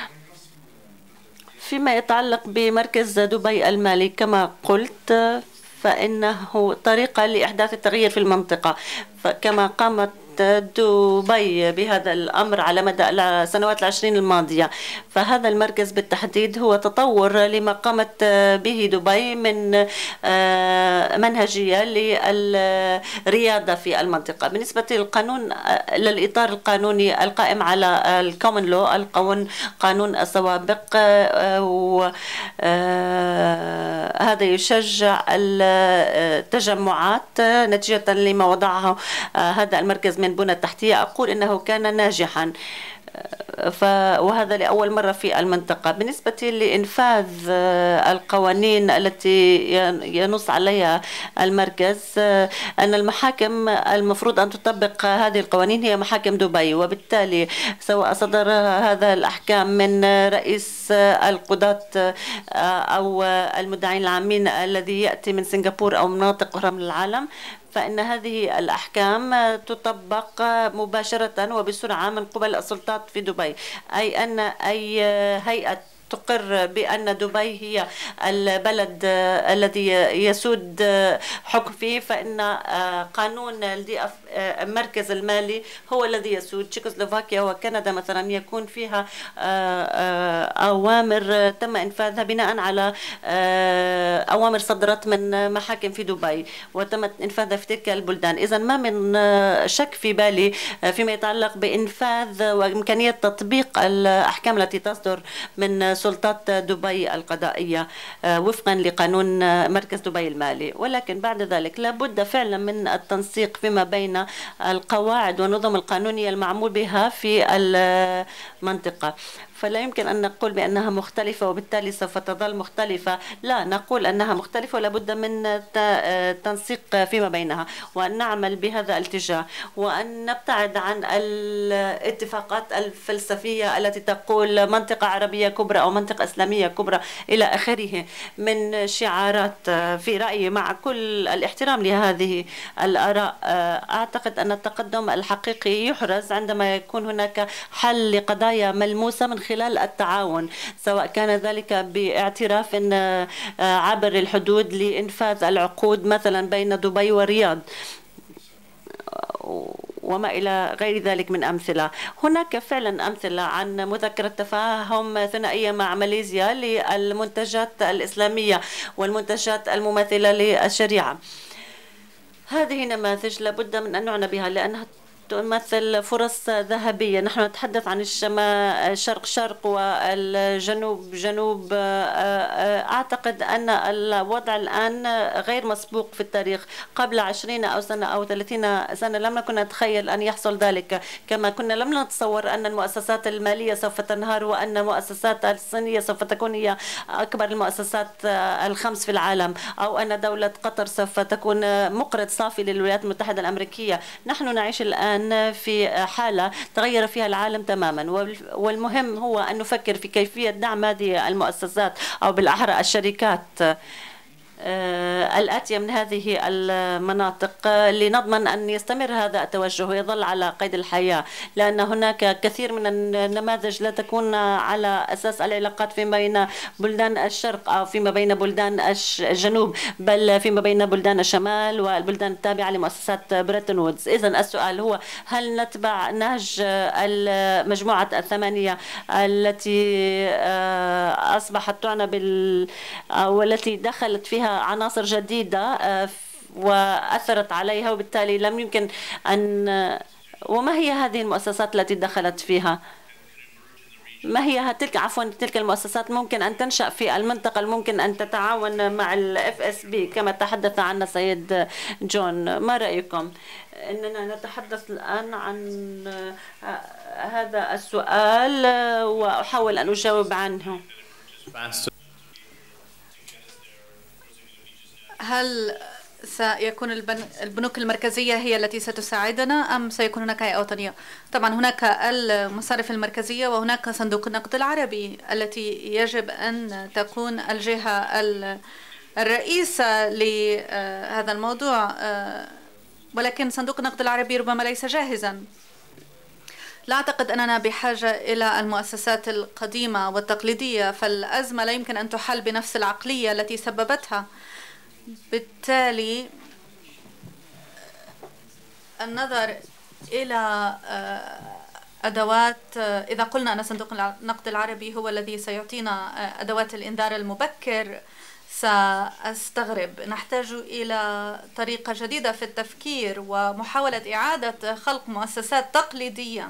فيما يتعلق بمركز دبي المالي كما قلت فإنه طريقة لإحداث التغيير في المنطقة، فكما قامت دبي بهذا الأمر على مدى السنوات 20 الماضية، فهذا المركز بالتحديد هو تطور لما قامت به دبي من منهجية للريادة في المنطقة. بالنسبة للإطار القانوني القائم على الكومن لو، قانون السوابق، هذا يشجع التجمعات نتيجة لما وضعه هذا المركز من بنى التحتية. أقول إنه كان ناجحا، وهذا لأول مرة في المنطقة. بالنسبة لإنفاذ القوانين التي ينص عليها المركز، أن المحاكم المفروض أن تطبق هذه القوانين هي محاكم دبي، وبالتالي سواء صدر هذا الأحكام من رئيس القضاة أو المدعين العامين الذي يأتي من سنغافورة أو مناطق أخرى من العالم، فإن هذه الأحكام تطبق مباشرة وبسرعة من قبل السلطات في دبي، أي أن أي هيئة تقر بأن دبي هي البلد الذي يسود حكم فيه، فإن قانون المركز المالي هو الذي يسود. تشيكوسلوفاكيا وكندا مثلا يكون فيها أوامر تم إنفاذها بناء على أوامر صدرت من محاكم في دبي وتم إنفاذها في تلك البلدان. إذا ما من شك في بالي فيما يتعلق بإنفاذ وإمكانية تطبيق الأحكام التي تصدر من سلطات دبي القضائية وفقا لقانون مركز دبي المالي. ولكن بعد ذلك لابد فعلا من التنسيق فيما بين القواعد والنظم القانونية المعمول بها في المنطقة، فلا يمكن أن نقول بأنها مختلفة وبالتالي سوف تظل مختلفة. لا، نقول أنها مختلفة ولابد من تنسيق فيما بينها، وأن نعمل بهذا الاتجاه، وأن نبتعد عن الاتفاقات الفلسفية التي تقول منطقة عربية كبرى أو منطقة إسلامية كبرى إلى آخره من شعارات. في رأيي مع كل الاحترام لهذه الآراء، أعتقد أن التقدم الحقيقي يحرز عندما يكون هناك حل لقضايا ملموسة من خلال التعاون، سواء كان ذلك باعتراف عبر الحدود لإنفاذ العقود مثلا بين دبي والرياض وما إلى غير ذلك من أمثلة. هناك فعلا أمثلة عن مذكرة تفاهم ثنائية مع ماليزيا للمنتجات الإسلامية والمنتجات المماثلة للشريعة. هذه نماذج لابد من أن نعنى بها لأنها تمثل فرص ذهبية. نحن نتحدث عن الشرق شرق والجنوب جنوب. أعتقد أن الوضع الآن غير مسبوق في التاريخ. قبل 20 أو سنة أو 30 سنة لم نكن نتخيل أن يحصل ذلك، كما كنا لم نتصور أن المؤسسات المالية سوف تنهار وأن المؤسسات الصينية سوف تكون هي أكبر المؤسسات الخمس في العالم، أو أن دولة قطر سوف تكون مقرض صافي للولايات المتحدة الأمريكية. نحن نعيش الآن في حالة تغير فيها العالم تماما، والمهم هو أن نفكر في كيفية دعم هذه المؤسسات أو بالأحرى الشركات الآتية من هذه المناطق لنضمن أن يستمر هذا التوجه ويظل على قيد الحياة، لأن هناك كثير من النماذج لا تكون على أساس العلاقات فيما بين بلدان الشرق أو فيما بين بلدان الجنوب، بل فيما بين بلدان الشمال والبلدان التابعة لمؤسسات بريتون وودز. إذن السؤال هو: هل نتبع نهج المجموعة الثمانية التي أصبحت تعنى والتي دخلت فيها عناصر جديدة وأثرت عليها، وبالتالي لم يمكن أن وما هي هذه المؤسسات التي دخلت فيها؟ ما هي تلك المؤسسات ممكن أن تنشأ في المنطقة، ممكن أن تتعاون مع FSB كما تحدث عنه سيد جون؟ ما رأيكم؟ إننا نتحدث الآن عن هذا السؤال وأحاول أن أجاوب عنه. هل سيكون البنوك المركزية هي التي ستساعدنا أم سيكون هناك هيئة وطنية؟ طبعا هناك المصارف المركزية وهناك صندوق النقد العربي التي يجب أن تكون الجهة الرئيسة لهذا الموضوع، ولكن صندوق النقد العربي ربما ليس جاهزا. لا أعتقد أننا بحاجة إلى المؤسسات القديمة والتقليدية، فالأزمة لا يمكن أن تحل بنفس العقلية التي سببتها. بالتالي النظر إلى أدوات، إذا قلنا أن صندوق النقد العربي هو الذي سيعطينا أدوات الإنذار المبكر سأستغرب. نحتاج إلى طريقة جديدة في التفكير ومحاولة إعادة خلق مؤسسات تقليدية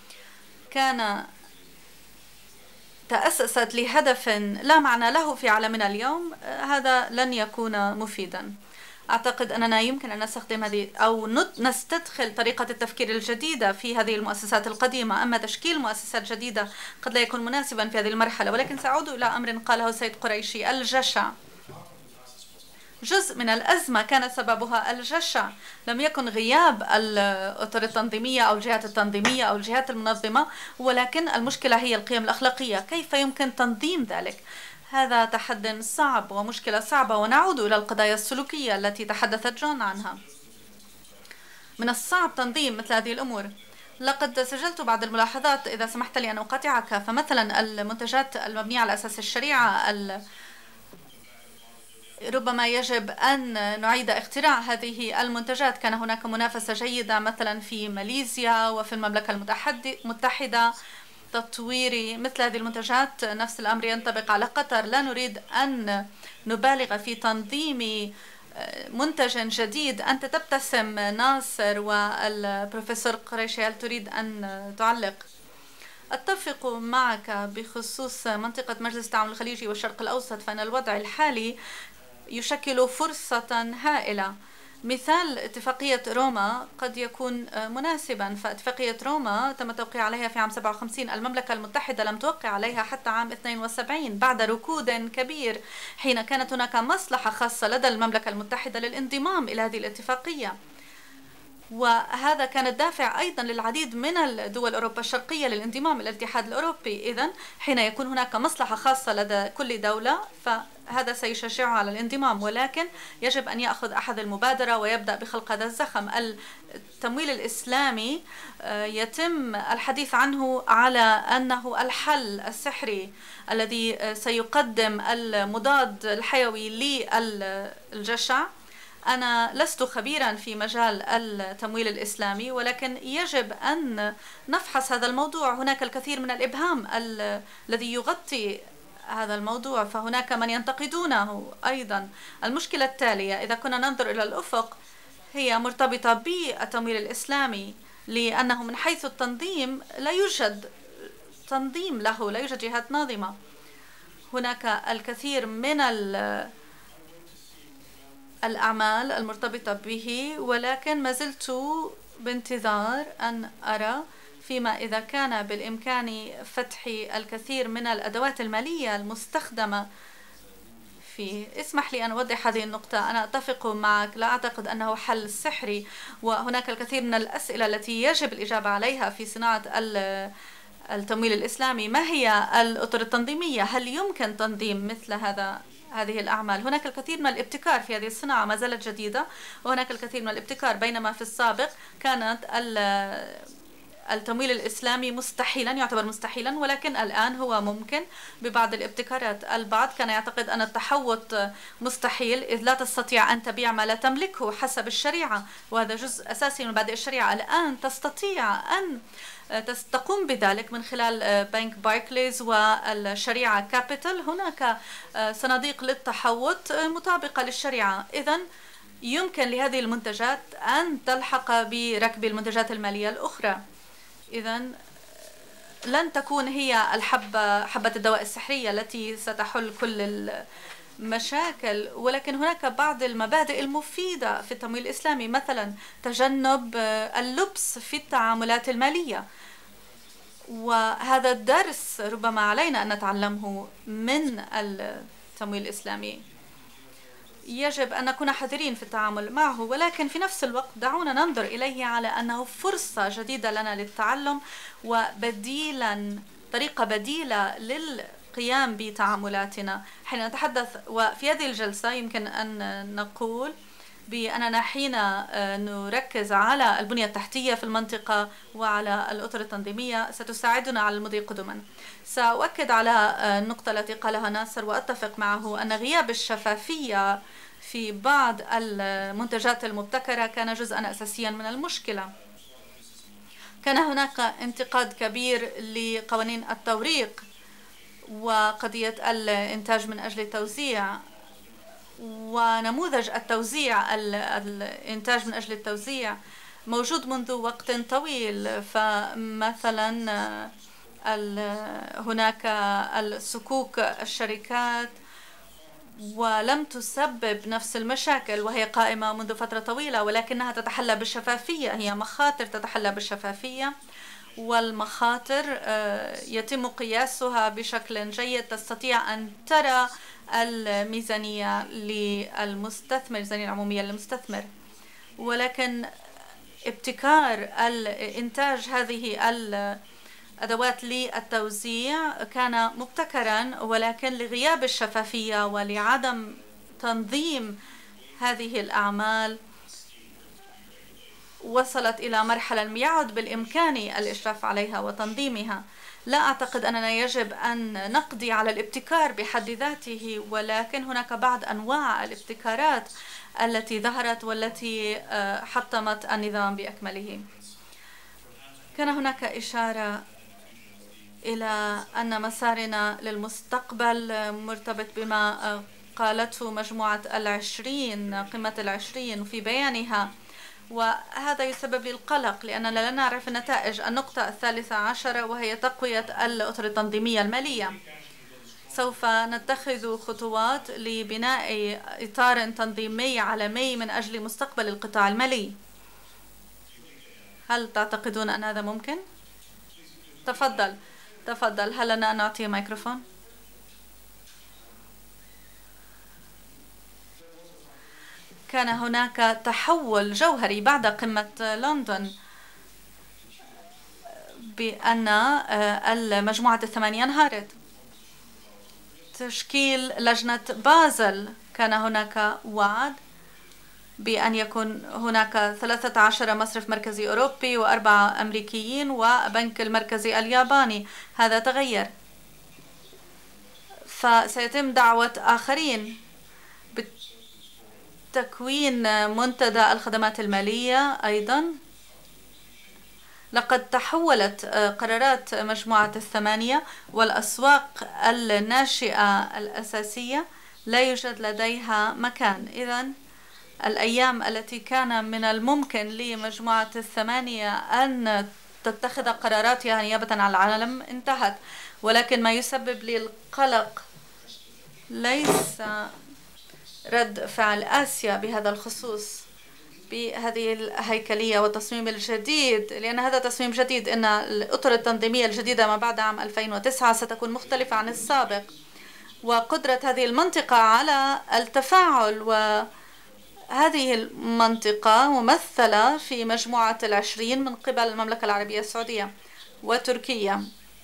تأسست لهدف لا معنى له في عالمنا اليوم. هذا لن يكون مفيدا. أعتقد أننا يمكن أن نستخدم هذه أو نستدخل طريقة التفكير الجديدة في هذه المؤسسات القديمة. أما تشكيل مؤسسات جديدة قد لا يكون مناسبا في هذه المرحلة. ولكن سأعود إلى أمر قاله السيد قريشي: الجشع. جزء من الأزمة كان سببها الجشع، لم يكن غياب الأطر التنظيمية أو الجهات التنظيمية أو الجهات المنظمة، ولكن المشكلة هي القيم الأخلاقية. كيف يمكن تنظيم ذلك؟ هذا تحدي صعب ومشكلة صعبة، ونعود إلى القضايا السلوكية التي تحدثت جون عنها. من الصعب تنظيم مثل هذه الأمور. لقد سجلت بعض الملاحظات إذا سمحت لي أن أقاطعك. فمثلا المنتجات المبنية على أساس الشريعة ربما يجب أن نعيد اختراع هذه المنتجات. كان هناك منافسة جيدة مثلا في ماليزيا وفي المملكة المتحدة تطوير مثل هذه المنتجات. نفس الأمر ينطبق على قطر. لا نريد أن نبالغ في تنظيم منتج جديد. أنت تبتسم ناصر والبروفيسور قريشي، هل تريد أن تعلق؟ أتفق معك بخصوص منطقة مجلس التعاون الخليجي والشرق الأوسط، فإن الوضع الحالي يشكل فرصة هائلة. مثال اتفاقية روما قد يكون مناسبا. فاتفاقية روما تم التوقيع عليها في عام 57. المملكة المتحدة لم توقع عليها حتى عام 72 بعد ركود كبير، حين كانت هناك مصلحة خاصة لدى المملكة المتحدة للانضمام إلى هذه الاتفاقية. وهذا كان الدافع أيضا للعديد من الدول أوروبا الشرقية للانضمام إلى الاتحاد الأوروبي. إذن حين يكون هناك مصلحة خاصة لدى كل دولة فهذا سيشجعها على الانضمام، ولكن يجب أن يأخذ أحد المبادرة ويبدأ بخلق هذا الزخم. التمويل الإسلامي يتم الحديث عنه على أنه الحل السحري الذي سيقدم المضاد الحيوي للجشع. أنا لست خبيرا في مجال التمويل الإسلامي، ولكن يجب أن نفحص هذا الموضوع. هناك الكثير من الإبهام الذي يغطي هذا الموضوع، فهناك من ينتقدونه أيضا. المشكلة التالية إذا كنا ننظر إلى الأفق هي مرتبطة بالتمويل الإسلامي. لأنه من حيث التنظيم لا يوجد تنظيم له، لا يوجد جهات ناظمة. هناك الكثير من الأعمال المرتبطة به، ولكن ما زلت بانتظار أن أرى فيما إذا كان بالإمكان فتح الكثير من الأدوات المالية المستخدمة فيه. اسمح لي أن أوضح هذه النقطة. أنا أتفق معك، لا أعتقد أنه حل سحري، وهناك الكثير من الأسئلة التي يجب الإجابة عليها في صناعة التمويل الإسلامي. ما هي الأطر التنظيمية؟ هل يمكن تنظيم مثل هذه الأعمال؟ هناك الكثير من الابتكار في هذه الصناعة، ما زالت جديدة، وهناك الكثير من الابتكار، بينما في السابق كانت التمويل الإسلامي مستحيلا، يعتبر مستحيلا، ولكن الآن هو ممكن ببعض الابتكارات. البعض كان يعتقد أن التحوط مستحيل، إذ لا تستطيع أن تبيع ما لا تملكه حسب الشريعة، وهذا جزء أساسي من مبادئ الشريعة. الآن تستطيع أن تقوم بذلك من خلال بنك باركليز والشريعة كابيتال. هناك صناديق للتحوط مطابقة للشريعة، إذن يمكن لهذه المنتجات أن تلحق بركب المنتجات المالية الأخرى. إذن لن تكون هي حبة الدواء السحرية التي ستحل كل المشاكل، ولكن هناك بعض المبادئ المفيدة في التمويل الإسلامي، مثلا تجنب اللبس في التعاملات المالية، وهذا الدرس ربما علينا أن نتعلمه من التمويل الإسلامي. يجب أن نكون حذرين في التعامل معه، ولكن في نفس الوقت دعونا ننظر إليه على أنه فرصة جديدة لنا للتعلم طريقة بديلة للقيام بتعاملاتنا. حين نتحدث وفي هذه الجلسة يمكن أن نقول بأننا حين نركز على البنية التحتية في المنطقة وعلى الأطر التنظيمية ستساعدنا على المضي قدما. سأؤكد على النقطة التي قالها ناصر وأتفق معه أن غياب الشفافية في بعض المنتجات المبتكرة كان جزءا أساسيا من المشكلة. كان هناك انتقاد كبير لقوانين التوريق وقضية الإنتاج من أجل التوزيع، ونموذج الإنتاج من أجل التوزيع موجود منذ وقت طويل. فمثلا هناك الصكوك الشركات ولم تسبب نفس المشاكل وهي قائمة منذ فترة طويلة، ولكنها تتحلى بالشفافية. هي مخاطر تتحلى بالشفافية، والمخاطر يتم قياسها بشكل جيد. تستطيع أن ترى الميزانية للمستثمر، الميزانية العمومية للمستثمر، ولكن ابتكار الإنتاج هذه الأدوات للتوزيع كان مبتكرا، ولكن لغياب الشفافية ولعدم تنظيم هذه الأعمال وصلت إلى مرحلة لم يعد بالإمكان الإشراف عليها وتنظيمها. لا أعتقد أننا يجب أن نقضي على الابتكار بحد ذاته، ولكن هناك بعض أنواع الابتكارات التي ظهرت والتي حطمت النظام بأكمله. كان هناك إشارة إلى أن مسارنا للمستقبل مرتبط بما قالته مجموعة العشرين، قمة العشرين في بيانها، وهذا يسبب لي القلق لأننا لا نعرف النتائج. النقطة 13 وهي تقوية الأطر التنظيمية المالية. سوف نتخذ خطوات لبناء إطار تنظيمي عالمي من أجل مستقبل القطاع المالي. هل تعتقدون أن هذا ممكن؟ تفضل، هل لنا أن نعطي ميكروفون؟ كان هناك تحول جوهري بعد قمة لندن بأن المجموعة الثمانية انهارت. تشكيل لجنة بازل، كان هناك وعد بأن يكون هناك 13 مصرف مركزي أوروبي و4 أمريكيين وبنك المركزي الياباني. هذا تغير، فسيتم دعوة آخرين بتكوين منتدى الخدمات المالية. أيضا لقد تحولت قرارات مجموعة الثمانية والأسواق الناشئة الأساسية لا يوجد لديها مكان. إذن الأيام التي كان من الممكن لمجموعة الثمانية أن تتخذ قراراتها نيابة عن العالم انتهت، ولكن ما يسبب لي القلق ليس رد فعل آسيا بهذا الخصوص بهذه الهيكلية والتصميم الجديد، لأن هذا تصميم جديد. إن الأطر التنظيمية الجديدة ما بعد عام 2009 ستكون مختلفة عن السابق، وقدرة هذه المنطقة على التفاعل، وهذه المنطقة ممثلة في مجموعة 20 من قبل المملكة العربية السعودية وتركيا.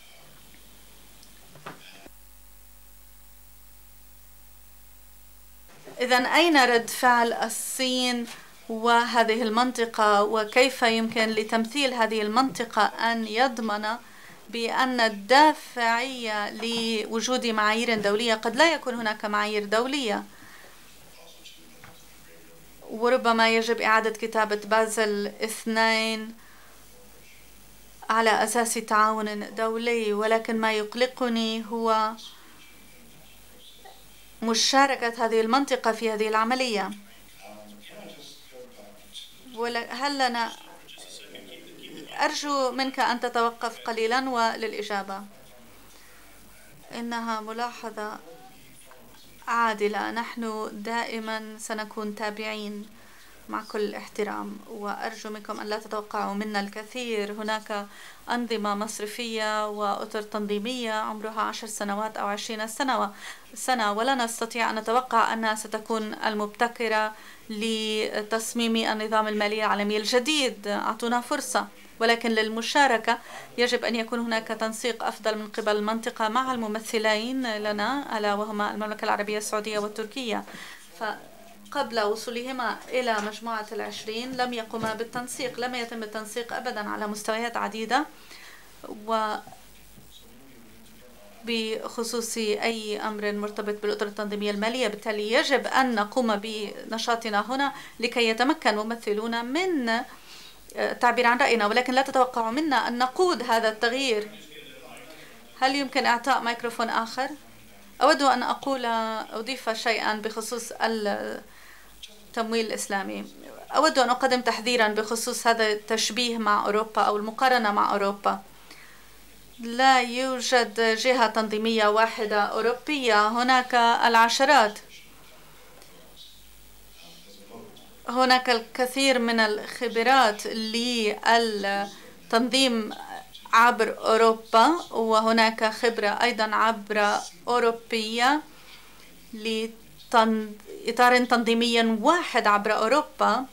إذن أين رد فعل الصين وهذه المنطقة، وكيف يمكن لتمثيل هذه المنطقة أن يضمن بأن الدافعية لوجود معايير دولية قد لا يكون هناك معايير دولية، وربما يجب إعادة كتابة بازل 2 على أساس تعاون دولي. ولكن ما يقلقني هو مشاركة هذه المنطقة في هذه العملية. هل لنا أرجو منك أن تتوقف قليلا وللإجابة. إنها ملاحظة عادلة، نحن دائما سنكون تابعين مع كل الاحترام، وأرجو منكم أن لا تتوقعوا منا الكثير. هناك أنظمة مصرفية وأطر تنظيمية عمرها 10 سنوات أو 20 سنة، ولا نستطيع أن نتوقع أنها ستكون المبتكرة لتصميم النظام المالي العالمي الجديد. أعطونا فرصة، ولكن للمشاركة يجب أن يكون هناك تنسيق أفضل من قبل المنطقة مع الممثلين لنا، ألا وهما المملكة العربية السعودية وتركيا. فقبل وصولهما إلى مجموعة 20 لم يقوما بالتنسيق، لم يتم التنسيق أبدا على مستويات عديدة بخصوص أي أمر مرتبط بالأطر التنظيمية المالية. بالتالي يجب أن نقوم بنشاطنا هنا لكي يتمكن ممثلون من التعبير عن رأينا، ولكن لا تتوقعوا منا أن نقود هذا التغيير. هل يمكن إعطاء ميكروفون آخر؟ أود أن أضيف شيئا بخصوص التمويل الإسلامي. أود أن أقدم تحذيرا بخصوص هذا التشبيه مع أوروبا أو المقارنة مع أوروبا. لا يوجد جهة تنظيمية واحدة أوروبية، هناك العشرات. هناك الكثير من الخبرات للتنظيم عبر أوروبا، وهناك خبرة أيضا عبر أوروبية لإطار تنظيمي واحد عبر أوروبا.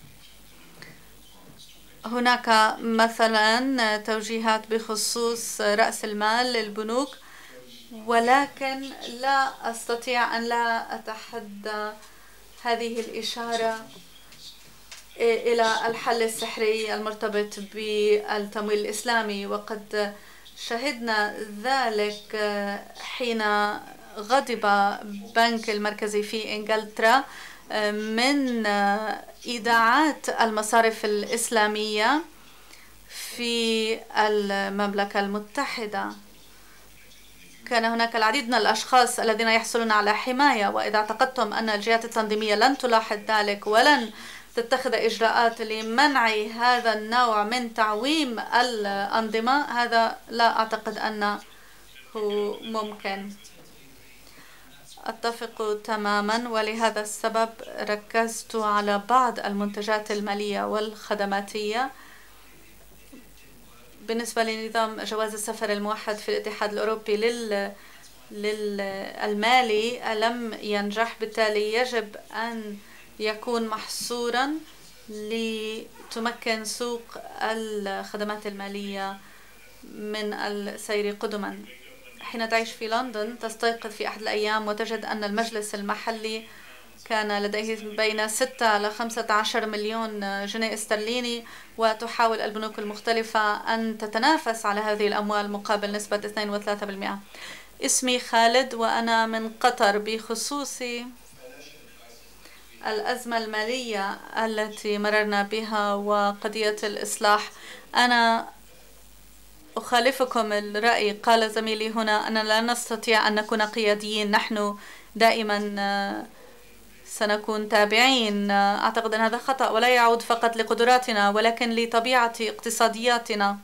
هناك مثلا توجيهات بخصوص رأس المال للبنوك، ولكن لا أستطيع أن لا أتحدى هذه الإشارة إلى الحل السحري المرتبط بالتمويل الإسلامي. وقد شهدنا ذلك حين غضب البنك المركزي في إنجلترا من إيداعات المصارف الإسلامية في المملكة المتحدة. كان هناك العديد من الأشخاص الذين يحصلون على حماية، وإذا اعتقدتم أن الجهات التنظيمية لن تلاحظ ذلك ولن تتخذ إجراءات لمنع هذا النوع من تعويم الأنظمة، هذا لا أعتقد أنه ممكن. أتفق تماما، ولهذا السبب ركزت على بعض المنتجات المالية والخدماتية. بالنسبة لنظام جواز السفر الموحد في الاتحاد الأوروبي للمالي لم ينجح، بالتالي يجب أن يكون محصورا لتمكن سوق الخدمات المالية من السير قدما. حين تعيش في لندن تستيقظ في أحد الأيام وتجد أن المجلس المحلي كان لديه بين 6 إلى 15 مليون جنيه استرليني، وتحاول البنوك المختلفة أن تتنافس على هذه الأموال مقابل نسبة 2 و 3%. اسمي خالد وأنا من قطر. بخصوص الأزمة المالية التي مررنا بها وقضية الإصلاح، أنا أخالفكم الرأي. قال زميلي هنا أننا لا نستطيع أن نكون قياديين، نحن دائما سنكون تابعين. أعتقد أن هذا خطأ ولا يعود فقط لقدراتنا ولكن لطبيعة اقتصادياتنا.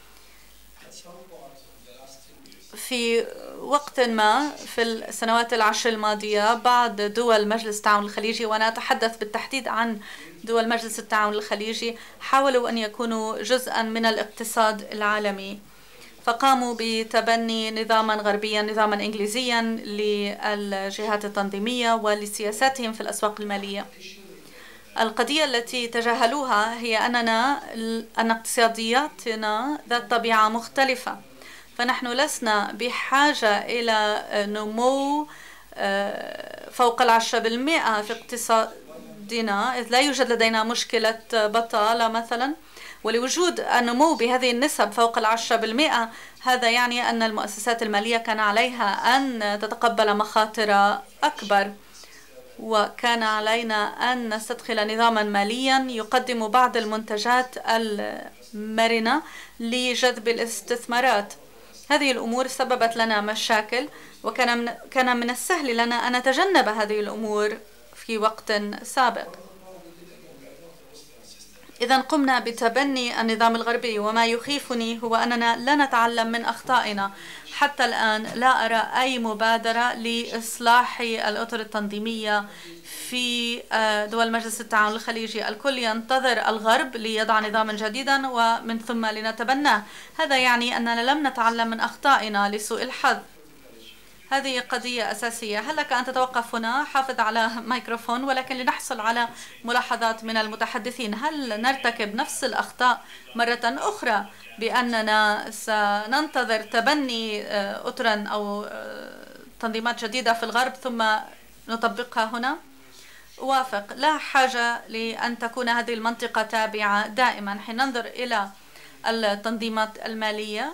في وقت ما في السنوات العشر الماضية بعض دول مجلس التعاون الخليجي، وأنا أتحدث بالتحديد عن دول مجلس التعاون الخليجي، حاولوا أن يكونوا جزءا من الاقتصاد العالمي، فقاموا بتبني نظاما غربيا، نظاما إنجليزيا للجهات التنظيمية ولسياساتهم في الأسواق المالية. القضية التي تجاهلوها هي أن اقتصادياتنا ذات طبيعة مختلفة، فنحن لسنا بحاجة إلى نمو فوق 10% في اقتصادنا، إذ لا يوجد لدينا مشكلة بطالة مثلا. ولوجود النمو بهذه النسب فوق 10%، هذا يعني أن المؤسسات المالية كان عليها أن تتقبل مخاطر أكبر، وكان علينا أن نستدخل نظاما ماليا يقدم بعض المنتجات المرنة لجذب الاستثمارات. هذه الأمور سببت لنا مشاكل، وكان من السهل لنا أن نتجنب هذه الأمور في وقت سابق. إذا قمنا بتبني النظام الغربي، وما يخيفني هو أننا لا نتعلم من أخطائنا. حتى الآن لا أرى أي مبادرة لإصلاح الأطر التنظيمية في دول مجلس التعاون الخليجي. الكل ينتظر الغرب ليضع نظاما جديدا ومن ثم لنتبناه. هذا يعني أننا لم نتعلم من أخطائنا لسوء الحظ. هذه قضية أساسية. هل لك أن تتوقف هنا؟ حافظ على ميكروفون. ولكن لنحصل على ملاحظات من المتحدثين، هل نرتكب نفس الأخطاء مرة أخرى بأننا سننتظر تبني أطرا أو تنظيمات جديدة في الغرب ثم نطبقها هنا؟ أوافق، لا حاجة لأن تكون هذه المنطقة تابعة دائما. حين ننظر إلى التنظيمات المالية،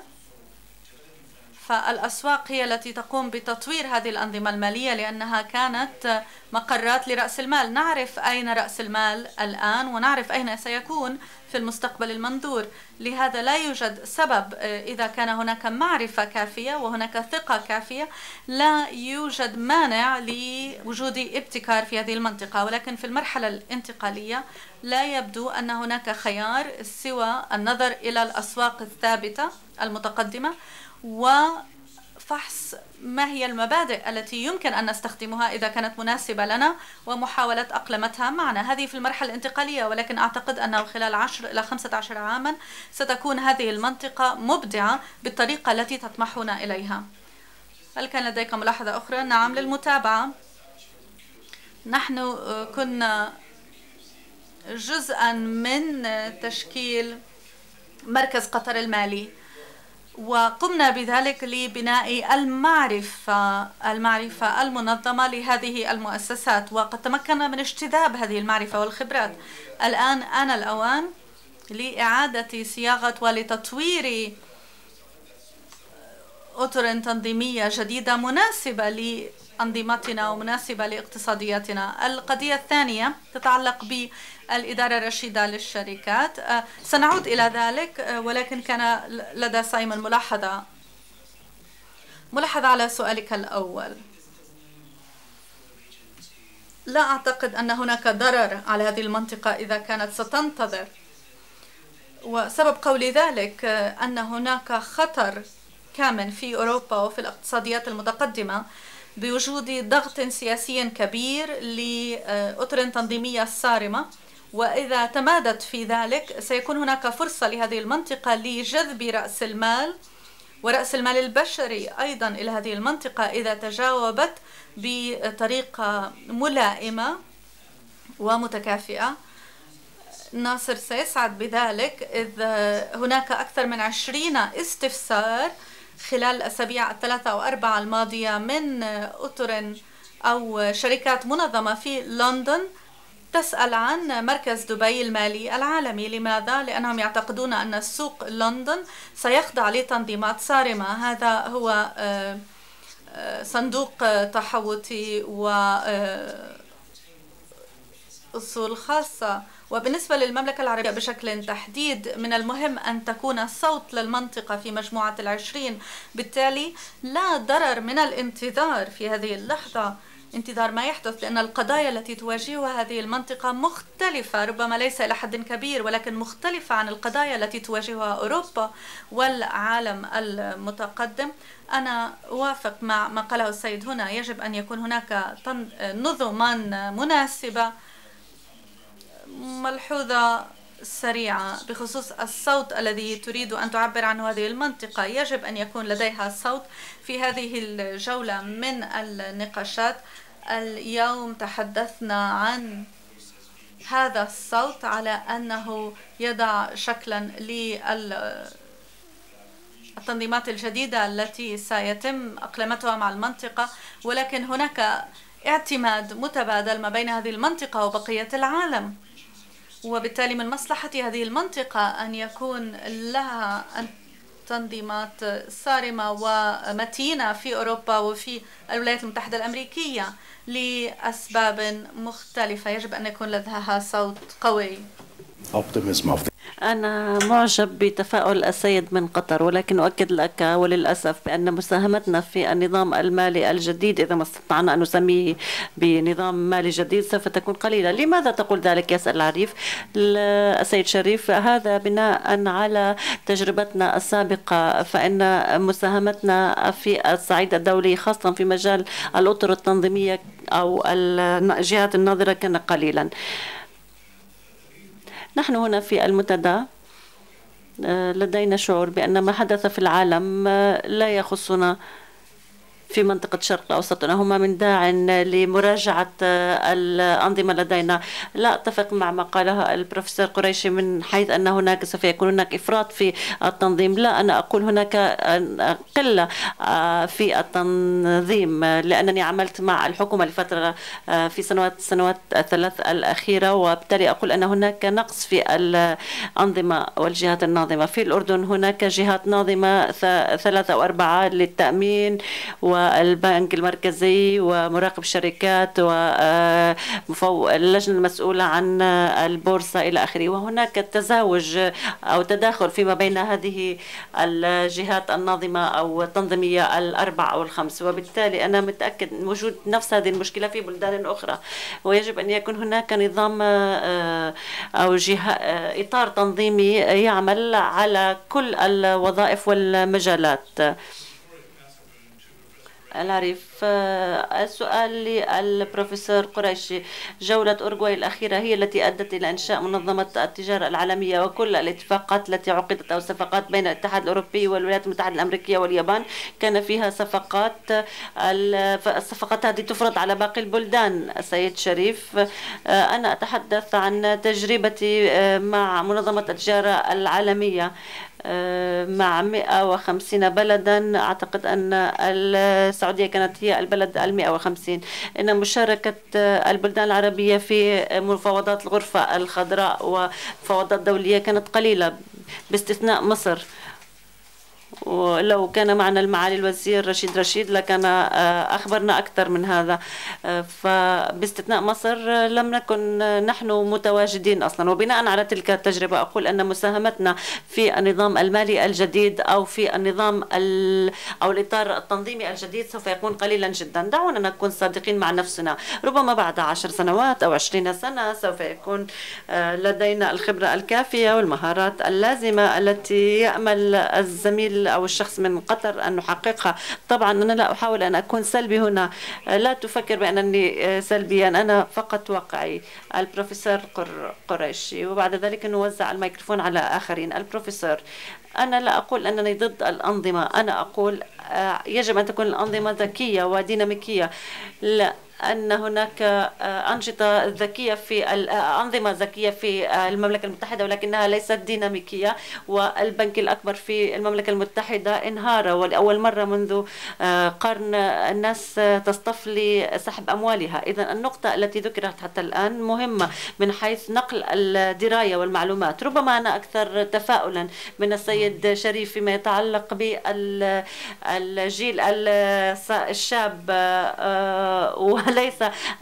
فالأسواق هي التي تقوم بتطوير هذه الأنظمة المالية لأنها كانت مقرات لرأس المال. نعرف أين رأس المال الآن ونعرف أين سيكون في المستقبل المنظور. لهذا لا يوجد سبب، إذا كان هناك معرفة كافية وهناك ثقة كافية، لا يوجد مانع لوجود ابتكار في هذه المنطقة. ولكن في المرحلة الانتقالية لا يبدو أن هناك خيار سوى النظر إلى الأسواق الثابتة المتقدمة وفحص ما هي المبادئ التي يمكن أن نستخدمها إذا كانت مناسبة لنا ومحاولة أقلمتها معنا. هذه في المرحلة الانتقالية، ولكن أعتقد أنه خلال 10 إلى 15 عاما ستكون هذه المنطقة مبدعة بالطريقة التي تطمحون إليها. هل كان لديك ملاحظة أخرى؟ نعم، للمتابعة. نحن كنا جزءا من تشكيل مركز قطر المالي، وقمنا بذلك لبناء المعرفة المنظمة لهذه المؤسسات، وقد تمكنا من اجتذاب هذه المعرفة والخبرات. الآن آن الأوان لإعادة صياغة ولتطوير أطر تنظيمية جديدة مناسبة لأنظمتنا ومناسبة لاقتصادياتنا. القضية الثانية تتعلق بالإدارة الرشيدة للشركات. سنعود إلى ذلك، ولكن كان لدى سايمون ملاحظة على سؤالك الأول. لا أعتقد أن هناك ضرر على هذه المنطقة إذا كانت ستنتظر، وسبب قولي ذلك أن هناك خطر كامن في أوروبا وفي الاقتصاديات المتقدمة بوجود ضغط سياسي كبير لأطر تنظيمية صارمة، وإذا تمادت في ذلك سيكون هناك فرصة لهذه المنطقة لجذب رأس المال ورأس المال البشري أيضا إلى هذه المنطقة إذا تجاوبت بطريقة ملائمة ومتكافئة. ناصر سيسعد بذلك، إذ هناك أكثر من 20 استفسار خلال الأسابيع 3 أو 4 الماضية من أطر أو شركات منظمة في لندن تسأل عن مركز دبي المالي العالمي. لماذا؟ لأنهم يعتقدون أن سوق لندن سيخضع لتنظيمات صارمة. هذا هو صندوق تحوطي وأصول خاصة. وبالنسبة للمملكة العربية بشكل تحديد، من المهم أن تكون صوت للمنطقة في مجموعة 20. بالتالي لا ضرر من الانتظار في هذه اللحظة انتظار ما يحدث، لأن القضايا التي تواجهها هذه المنطقة مختلفة، ربما ليس إلى حد كبير ولكن مختلفة عن القضايا التي تواجهها أوروبا والعالم المتقدم. أنا أوافق مع ما قاله السيد هنا، يجب أن يكون هناك نظما مناسبة. ملحوظة سريعة بخصوص الصوت الذي تريد أن تعبر عنه هذه المنطقة، يجب أن يكون لديها صوت في هذه الجولة من النقاشات. اليوم تحدثنا عن هذا الصوت على أنه يضع شكلا للتنظيمات الجديدة التي سيتم أقلمتها مع المنطقة، ولكن هناك اعتماد متبادل ما بين هذه المنطقة وبقية العالم، وبالتالي من مصلحة هذه المنطقة أن يكون لها تنظيمات صارمة ومتينة في أوروبا وفي الولايات المتحدة الأمريكية لأسباب مختلفة. يجب أن يكون لديها صوت قوي. أنا معجب بتفاؤل السيد من قطر، ولكن أؤكد لك وللأسف بأن مساهمتنا في النظام المالي الجديد، إذا ما استطعنا أن نسميه بنظام مالي جديد، سوف تكون قليلة. لماذا تقول ذلك؟ يسأل عريف السيد شريف. هذا بناء على تجربتنا السابقة، فإن مساهمتنا في الصعيد الدولي خاصة في مجال الأطر التنظيمية أو الجهات الناظرة كان قليلا. نحن هنا في المنتدى لدينا شعور بأن ما حدث في العالم لا يخصنا في منطقة الشرق الأوسط، أنهما من داع لمراجعة الأنظمة لدينا. لا أتفق مع ما قاله البروفيسور قريشي من حيث أن هناك سوف يكون هناك إفراط في التنظيم. لا، أنا أقول هناك قلة في التنظيم، لأنني عملت مع الحكومة لفترة في السنوات الثلاث الأخيرة، وبالتالي أقول أن هناك نقص في الأنظمة والجهات الناظمة. في الأردن هناك جهات ناظمة 3 أو 4 للتأمين والبنك المركزي ومراقب الشركات واللجنة المسؤولة عن البورصة إلى آخره، وهناك تزاوج أو تداخل فيما بين هذه الجهات الناظمة أو التنظيمية 4 أو 5، وبالتالي أنا متأكد من وجود نفس هذه المشكلة في بلدان أخرى، ويجب أن يكون هناك نظام أو إطار تنظيمي يعمل على كل الوظائف والمجالات. العريف. السؤال للبروفيسور قريشي. جولة أورغواي الأخيرة هي التي أدت إلى إنشاء منظمة التجارة العالمية، وكل الاتفاقات التي عقدت أو صفقات بين الاتحاد الأوروبي والولايات المتحدة الأمريكية واليابان كان فيها صفقات. الصفقات هذه تفرض على باقي البلدان. السيد شريف. أنا أتحدث عن تجربتي مع منظمة التجارة العالمية مع 150 بلدا. أعتقد أن السعودية كانت هي البلد 150. إن مشاركة البلدان العربية في مفاوضات الغرفة الخضراء ومفاوضات دولية كانت قليلة باستثناء مصر، ولو كان معنا المعالي الوزير رشيد لكان أخبرنا أكثر من هذا. فباستثناء مصر لم نكن نحن متواجدين أصلا. وبناء على تلك التجربة أقول أن مساهمتنا في النظام المالي الجديد أو في النظام أو الإطار التنظيمي الجديد سوف يكون قليلا جدا. دعونا نكون صادقين مع نفسنا، ربما بعد 10 سنوات أو 20 سنة سوف يكون لدينا الخبرة الكافية والمهارات اللازمة التي يأمل الزميل أو الشخص من قطر أن نحققها. طبعا أنا لا أحاول أن أكون سلبي هنا، لا تفكر بأنني سلبيا، أنا فقط واقعي. البروفيسور قريشي، وبعد ذلك نوزع الميكروفون على آخرين. البروفيسور. أنا لا أقول أنني ضد الأنظمة، أنا أقول يجب أن تكون الأنظمة ذكية وديناميكية. لا، أن هناك أنشطة ذكية في أنظمة ذكية في المملكة المتحدة ولكنها ليست ديناميكية. والبنك الأكبر في المملكة المتحدة انهار، ولأول مرة منذ قرن الناس تصطف لسحب أموالها. إذن النقطة التي ذكرت حتى الآن مهمة من حيث نقل الدراية والمعلومات. ربما أنا أكثر تفاؤلا من السيد شريف فيما يتعلق بالجيل الشاب وليس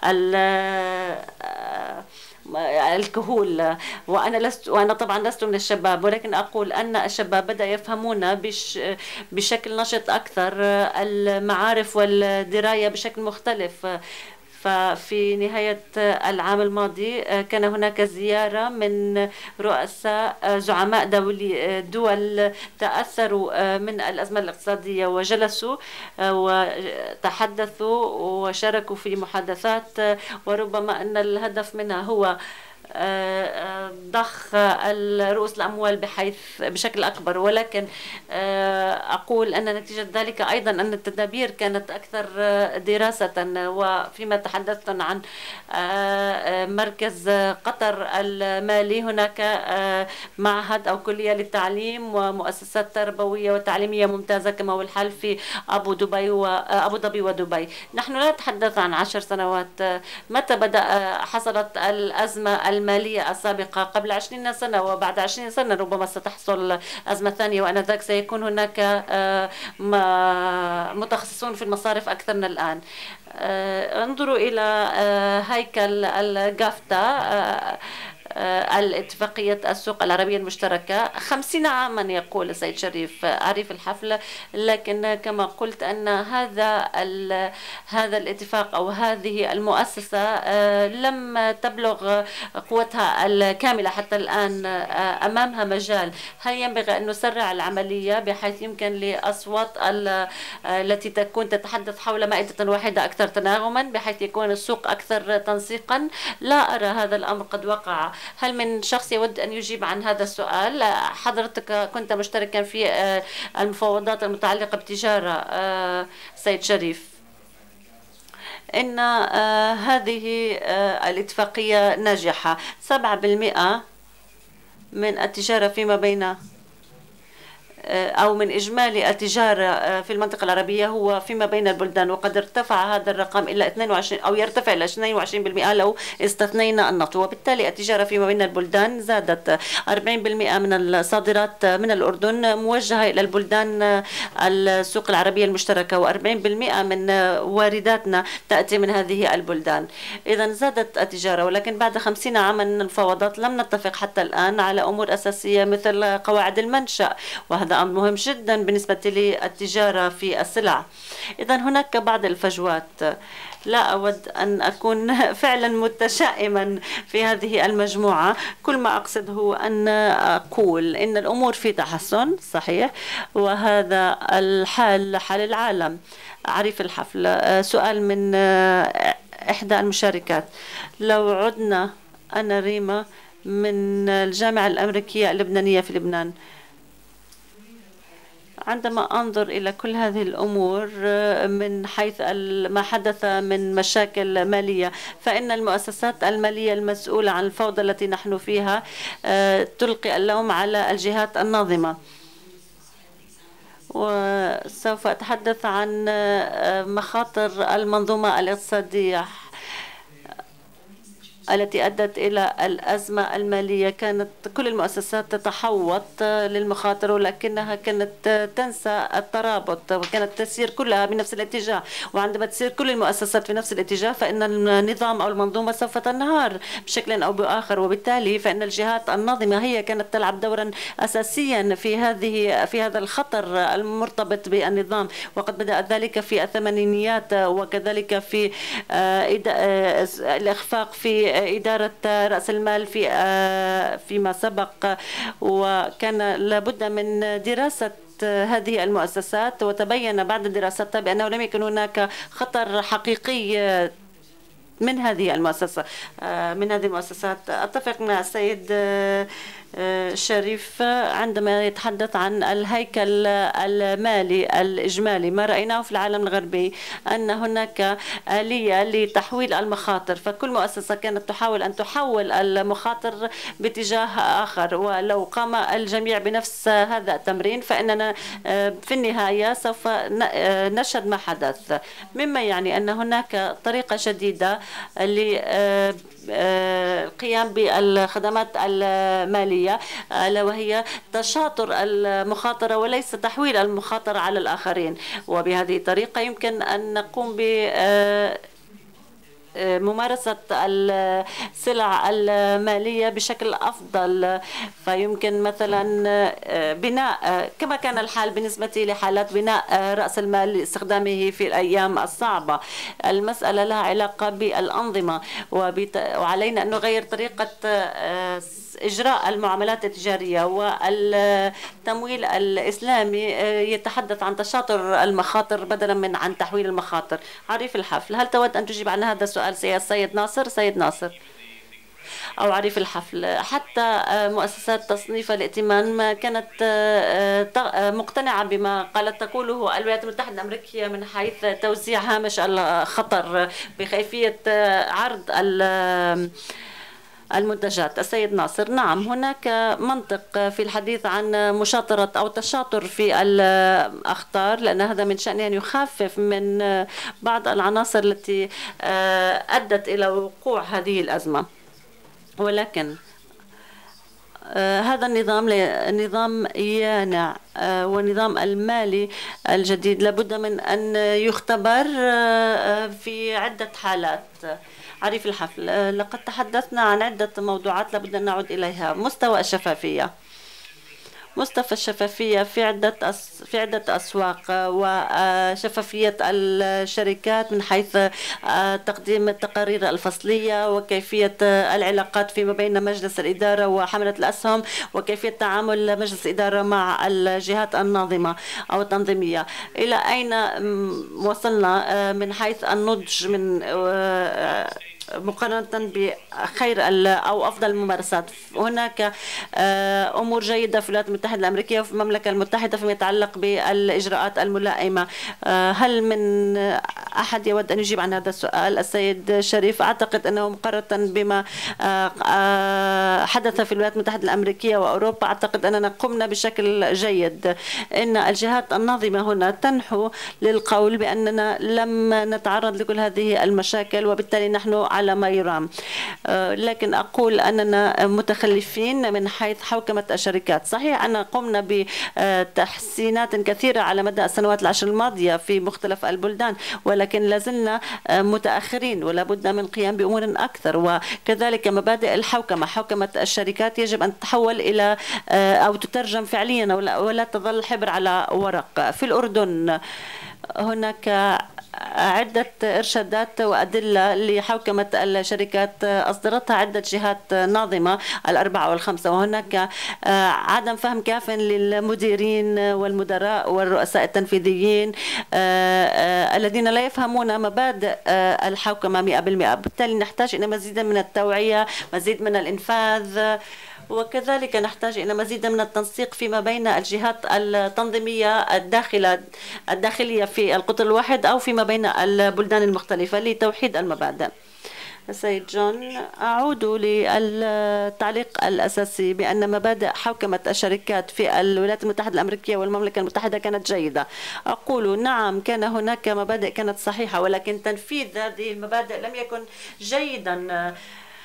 الكهول. وأنا طبعا لست من الشباب، ولكن أقول أن الشباب بدأ يفهمون بشكل نشط أكثر المعارف والدراية بشكل مختلف. ففي نهاية العام الماضي كان هناك زيارة من رؤساء زعماء دول تأثروا من الأزمة الاقتصادية، وجلسوا وتحدثوا وشاركوا في محادثات، وربما أن الهدف منها هو ضخ رؤوس الأموال بشكل أكبر. ولكن أقول أن نتيجة ذلك أيضا أن التدابير كانت أكثر دراسة. وفيما تحدثت عن مركز قطر المالي، هناك معهد أو كلية للتعليم ومؤسسات تربوية وتعليمية ممتازة كما هو الحال في أبو ظبي ودبي. نحن لا نتحدث عن 10 سنوات. متى حصلت الأزمة المالية السابقة؟ قبل 20 سنة، وبعد 20 سنة ربما ستحصل أزمة ثانية، وآنذاك سيكون هناك متخصصون في المصارف أكثر من الآن. انظروا إلى هيكل الجافتا، الاتفاقية السوق العربية المشتركة. 50 عاما يقول السيد شريف عريف الحفل، لكن كما قلت أن هذا الاتفاق أو هذه المؤسسة لم تبلغ قوتها الكاملة حتى الآن، أمامها مجال. هل ينبغي أن نسرع العملية بحيث يمكن لأصوات التي تكون تتحدث حول مائدة واحدة أكثر تناغما، بحيث يكون السوق أكثر تنسيقا؟ لا أرى هذا الأمر قد وقع. هل من شخص يود أن يجيب عن هذا السؤال؟ حضرتك كنت مشتركا في المفاوضات المتعلقة بالتجارة سيد شريف. إن هذه الاتفاقية ناجحة. 7% من التجارة فيما بين أو من إجمالي التجارة في المنطقة العربية هو فيما بين البلدان، وقد ارتفع هذا الرقم إلى 22 أو يرتفع إلى 22% لو استثنينا النفط. وبالتالي التجارة فيما بين البلدان زادت. 40% من الصادرات من الأردن موجهة إلى البلدان السوق العربية المشتركة، و40% من وارداتنا تأتي من هذه البلدان. إذا زادت التجارة، ولكن بعد 50 عاما من الفوضات لم نتفق حتى الآن على أمور أساسية مثل قواعد المنشأ، وهذا أمر مهم جدا بالنسبة للتجارة في السلع. إذا هناك بعض الفجوات. لا أود أن أكون فعلا متشائما في هذه المجموعة. كل ما أقصد هو أن أقول إن الأمور في تحسن صحيح، وهذا الحال حال العالم. عريف الحفل، سؤال من إحدى المشاركات. لو عدنا، أنا ريما من الجامعة الأمريكية اللبنانية في لبنان، عندما أنظر إلى كل هذه الأمور من حيث ما حدث من مشاكل مالية، فإن المؤسسات المالية المسؤولة عن الفوضى التي نحن فيها تلقي اللوم على الجهات الناظمة. وسوف أتحدث عن مخاطر المنظومة الاقتصادية التي أدت إلى الأزمة المالية. كانت كل المؤسسات تتحوط للمخاطر، ولكنها كانت تنسى الترابط، وكانت تسير كلها بنفس الاتجاه. وعندما تسير كل المؤسسات في نفس الاتجاه فإن النظام أو المنظومة سوف تنهار بشكل أو بآخر. وبالتالي فإن الجهات الناظمة هي كانت تلعب دورا أساسيا في هذا الخطر المرتبط بالنظام. وقد بدأ ذلك في الثمانينيات، وكذلك في الإخفاق في إدارة رأس المال فيما سبق. وكان لابد من دراسة هذه المؤسسات، وتبين بعد دراستها بأنه لم يكن هناك خطر حقيقي من هذه المؤسسات. أتفق مع السيد شريف عندما يتحدث عن الهيكل المالي الإجمالي. ما رأيناه في العالم الغربي أن هناك آلية لتحويل المخاطر، فكل مؤسسة كانت تحاول أن تحول المخاطر باتجاه آخر. ولو قام الجميع بنفس هذا التمرين فإننا في النهاية سوف نشهد ما حدث، مما يعني أن هناك طريقة جديدة للقيام بالخدمات المالية، ألا وهي تشاطر المخاطرة وليس تحويل المخاطرة على الآخرين. وبهذه الطريقة يمكن أن نقوم ممارسة السلع المالية بشكل أفضل. فيمكن مثلا بناء كما كان الحال بالنسبة لحالات بناء رأس المال لاستخدامه في الأيام الصعبة. المسألة لها علاقة بالأنظمة، وعلينا أن نغير طريقة إجراء المعاملات التجارية. والتمويل الإسلامي يتحدث عن تشاطر المخاطر بدلا من عن تحويل المخاطر. عريف الحفل، هل تود أن تجيب عن هذا السؤال سيد ناصر؟ سيد ناصر أو عريف الحفل. حتى مؤسسات تصنيف الائتمان ما كانت مقتنعة بما قالت تقوله الولايات المتحدة الأمريكية من حيث توزيع هامش الخطر بكيفية عرض المنتجات. السيد ناصر، نعم، هناك منطق في الحديث عن مشاطرة أو تشاطر في الأخطار، لأن هذا من شأنه أن يخفف من بعض العناصر التي أدت إلى وقوع هذه الأزمة. ولكن هذا النظام يانع، والنظام المالي الجديد لابد من أن يختبر في عدة حالات. عريف الحفل، لقد تحدثنا عن عدة موضوعات لابد أن نعود إليها. مستوى الشفافية في عدة أسواق، وشفافية الشركات من حيث تقديم التقارير الفصلية، وكيفية العلاقات فيما بين مجلس الإدارة وحملة الأسهم، وكيفية تعامل مجلس الإدارة مع الجهات الناظمة أو التنظيمية. إلى أين وصلنا من حيث النضج من مقارنة بخير أو أفضل الممارسات؟ هناك أمور جيدة في الولايات المتحدة الأمريكية وفي المملكة المتحدة فيما يتعلق بالإجراءات الملائمة. هل من أحد يود أن يجيب عن هذا السؤال؟ السيد شريف، أعتقد أنه مقارنة بما حدث في الولايات المتحدة الأمريكية وأوروبا، أعتقد أننا قمنا بشكل جيد. إن الجهات الناظمة هنا تنحو للقول بأننا لم نتعرض لكل هذه المشاكل، وبالتالي نحن على ما يرام. لكن أقول أننا متخلفين من حيث حوكمة الشركات. صحيح أن قمنا بتحسينات كثيرة على مدى السنوات العشر الماضية في مختلف البلدان، ولكن لازلنا متأخرين ولا بد من القيام بأمور أكثر. وكذلك مبادئ الحوكمة، حوكمة الشركات يجب أن تتحول إلى أو تترجم فعليا ولا تظل حبر على ورق. في الأردن هناك عدة إرشادات وأدلة لحوكمة الشركات أصدرتها عدة جهات ناظمة، الأربعة والخمسة، وهناك عدم فهم كاف للمديرين والمدراء والرؤساء التنفيذيين الذين لا يفهمون مبادئ الحوكمة 100%. بالتالي نحتاج إلى مزيد من التوعية، مزيد من الإنفاذ، وكذلك نحتاج إلى مزيد من التنسيق فيما بين الجهات التنظيمية الداخلية في القطر الواحد أو فيما بين البلدان المختلفة لتوحيد المبادئ. السيد جون، أعود للتعليق الأساسي بأن مبادئ حوكمة الشركات في الولايات المتحدة الأمريكية والمملكة المتحدة كانت جيدة. أقول نعم، كان هناك مبادئ كانت صحيحة، ولكن تنفيذ هذه المبادئ لم يكن جيدا،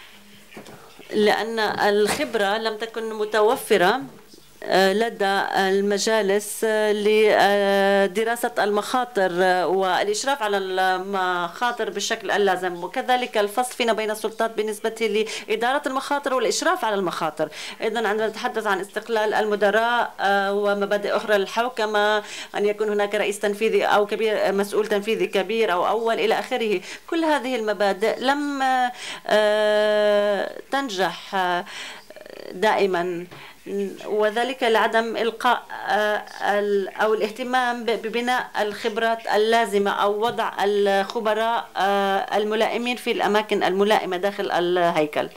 لأن الخبرة لم تكن متوفرة لدى المجالس لدراسة المخاطر والإشراف على المخاطر بالشكل اللازم، وكذلك الفصل فيما بين السلطات بالنسبة لإدارة المخاطر والإشراف على المخاطر. إذن عندما نتحدث عن استقلال المدراء ومبادئ أخرى للحوكمة، أن يكون هناك رئيس تنفيذي أو كبير، مسؤول تنفيذي كبير أو أول إلى آخره، كل هذه المبادئ لم تنجح دائما، وذلك لعدم إلقاء أو الاهتمام ببناء الخبرات اللازمة أو وضع الخبراء الملائمين في الأماكن الملائمة داخل الهيكل.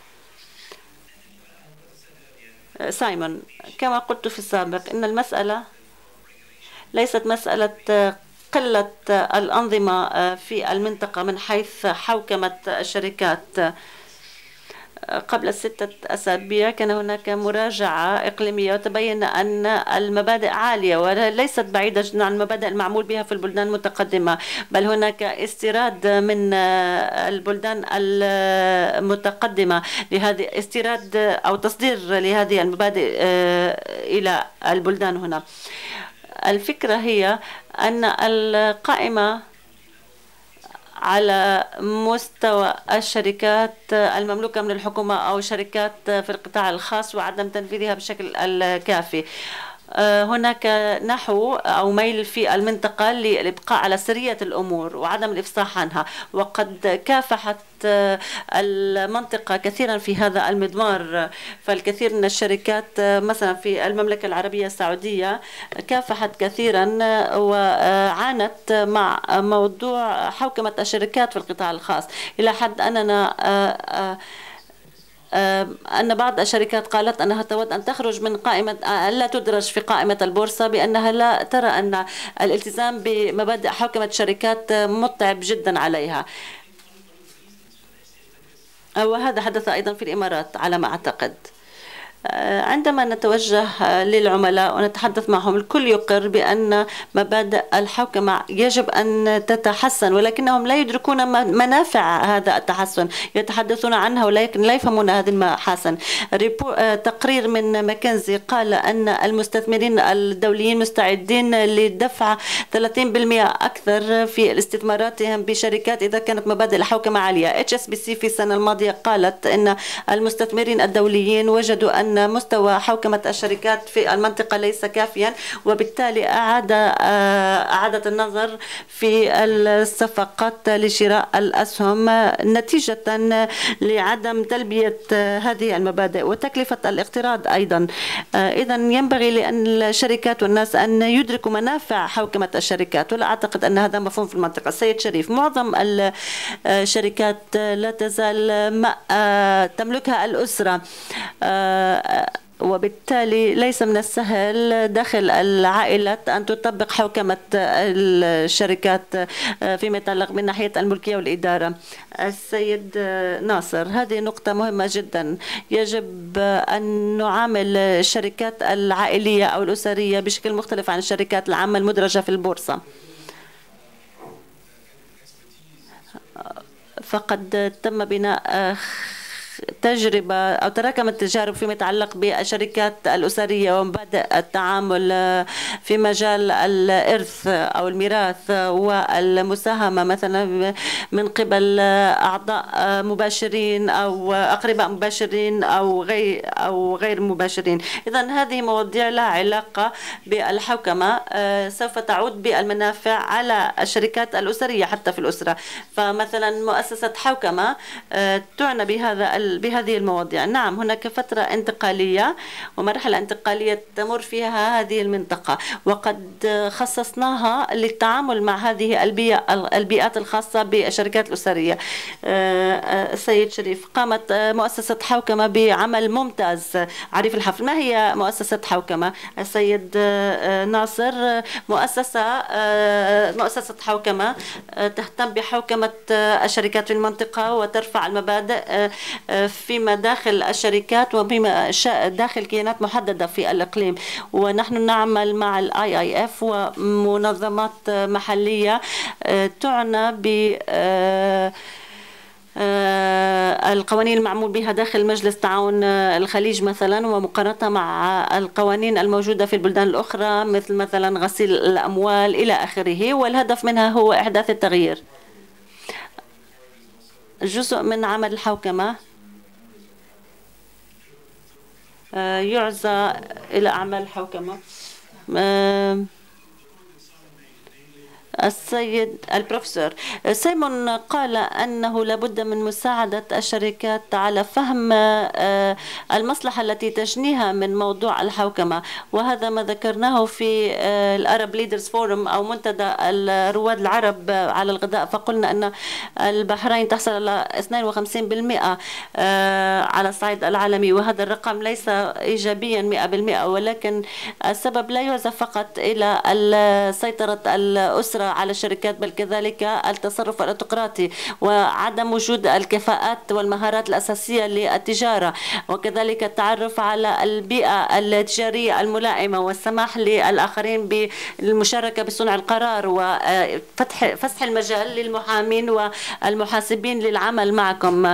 سايمون، كما قلت في السابق، إن المسألة ليست مسألة قلة الأنظمة في المنطقة من حيث حوكمة الشركات. قبل 6 أسابيع كان هناك مراجعة إقليمية وتبين أن المبادئ عالية وليست بعيدة جدا عن المبادئ المعمول بها في البلدان المتقدمة، بل هناك استيراد من البلدان المتقدمة لهذه استيراد أو تصدير لهذه المبادئ إلى البلدان هنا. الفكرة هي أن القائمة على مستوى الشركات المملوكة من الحكومة أو شركات في القطاع الخاص وعدم تنفيذها بشكل الكافي. هناك نحو أو ميل في المنطقة للإبقاء على سرية الأمور وعدم الإفصاح عنها، وقد كافحت المنطقة كثيرا في هذا المضمار. فالكثير من الشركات مثلا في المملكة العربية السعودية كافحت كثيرا وعانت مع موضوع حوكمة الشركات في القطاع الخاص، إلى حد أن بعض الشركات قالت أنها تود أن تخرج من قائمة، لا تدرج في قائمة البورصة، بأنها لا ترى أن الالتزام بمبادئ حوكمة الشركات متعب جدا عليها. وهذا حدث أيضا في الإمارات على ما أعتقد. عندما نتوجه للعملاء ونتحدث معهم الكل يقر بأن مبادئ الحوكمة يجب أن تتحسن، ولكنهم لا يدركون منافع هذا التحسن، يتحدثون عنها ولكن لا يفهمون هذه المحاسن. تقرير من ماكنزي قال أن المستثمرين الدوليين مستعدين لدفع 30% أكثر في استثماراتهم بشركات إذا كانت مبادئ الحوكمة عالية. HSBC في السنة الماضية قالت أن المستثمرين الدوليين وجدوا أن مستوى حوكمة الشركات في المنطقة ليس كافيا، وبالتالي أعادت النظر في الصفقات لشراء الأسهم نتيجة لعدم تلبية هذه المبادئ وتكلفة الاقتراض أيضا. إذا ينبغي لأن الشركات والناس أن يدركوا منافع حوكمة الشركات، ولا أعتقد أن هذا مفهوم في المنطقة. السيد شريف، معظم الشركات لا تزال تملكها الأسرة، وبالتالي ليس من السهل داخل العائلات أن تطبق حوكمة الشركات فيما يتعلق من ناحية الملكية والإدارة. السيد ناصر، هذه نقطة مهمة جدا. يجب أن نعامل الشركات العائلية أو الأسرية بشكل مختلف عن الشركات العامة المدرجة في البورصة. فقد تم بناء تجربة أو تراكمت تجارب فيما يتعلق بالشركات الأسرية ومبادئ التعامل في مجال الإرث أو الميراث والمساهمة مثلا من قبل أعضاء مباشرين أو أقرباء مباشرين أو غير مباشرين. إذن هذه مواضيع لها علاقة بالحوكمة سوف تعود بالمنافع على الشركات الأسرية حتى في الأسرة. فمثلا مؤسسة حوكمة تعنى بهذه المواضيع. نعم، هناك فترة انتقالية ومرحلة انتقالية تمر فيها هذه المنطقة، وقد خصصناها للتعامل مع هذه البيئات الخاصة بالشركات الأسرية. السيد شريف، قامت مؤسسة حوكمة بعمل ممتاز. عريف الحفل، ما هي مؤسسة حوكمة؟ السيد ناصر، مؤسسة حوكمة تهتم بحوكمة الشركات في المنطقة وترفع المبادئ فيما داخل الشركات وفيما داخل كيانات محددة في الإقليم. ونحن نعمل مع ال IIF ومنظمات محلية تعنى ب القوانين المعمول بها داخل مجلس تعاون الخليج مثلا، ومقارنتها مع القوانين الموجودة في البلدان الأخرى مثل مثلا غسيل الأموال إلى آخره، والهدف منها هو إحداث التغيير. جزء من عمل الحوكمة يعزى إلى أعمال الحوكمة. السيد البروفيسور سيمون قال أنه لابد من مساعدة الشركات على فهم المصلحة التي تجنيها من موضوع الحوكمة، وهذا ما ذكرناه في العرب ليدرز فورم أو منتدى الرواد العرب على الغذاء. فقلنا أن البحرين تحصل على 52% على الصعيد العالمي، وهذا الرقم ليس إيجابيا 100%، ولكن السبب لا يعزى فقط إلى سيطرة الأسرة على الشركات، بل كذلك التصرف الاوتقراطي وعدم وجود الكفاءات والمهارات الأساسية للتجارة، وكذلك التعرف على البيئة التجارية الملائمة والسماح للآخرين بالمشاركة بصنع القرار وفسح المجال للمحامين والمحاسبين للعمل معكم،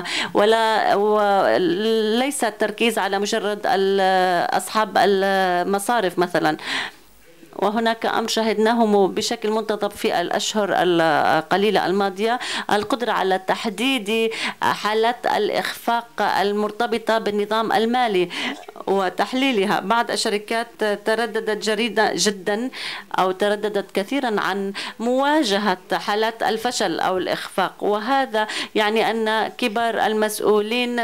وليس التركيز على مجرد أصحاب المصارف مثلا. وهناك أمر شاهدناه بشكل منتظم في الأشهر القليلة الماضية، القدرة على تحديد حالات الإخفاق المرتبطة بالنظام المالي وتحليلها. بعض الشركات ترددت جدا أو ترددت كثيرا عن مواجهة حالات الفشل أو الإخفاق، وهذا يعني أن كبار المسؤولين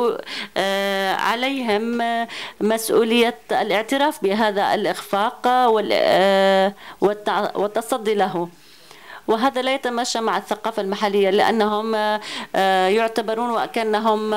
عليهم مسؤولية الاعتراف بهذا الإخفاق والتصدي له. وهذا لا يتماشى مع الثقافة المحلية، لأنهم يعتبرون وكأنهم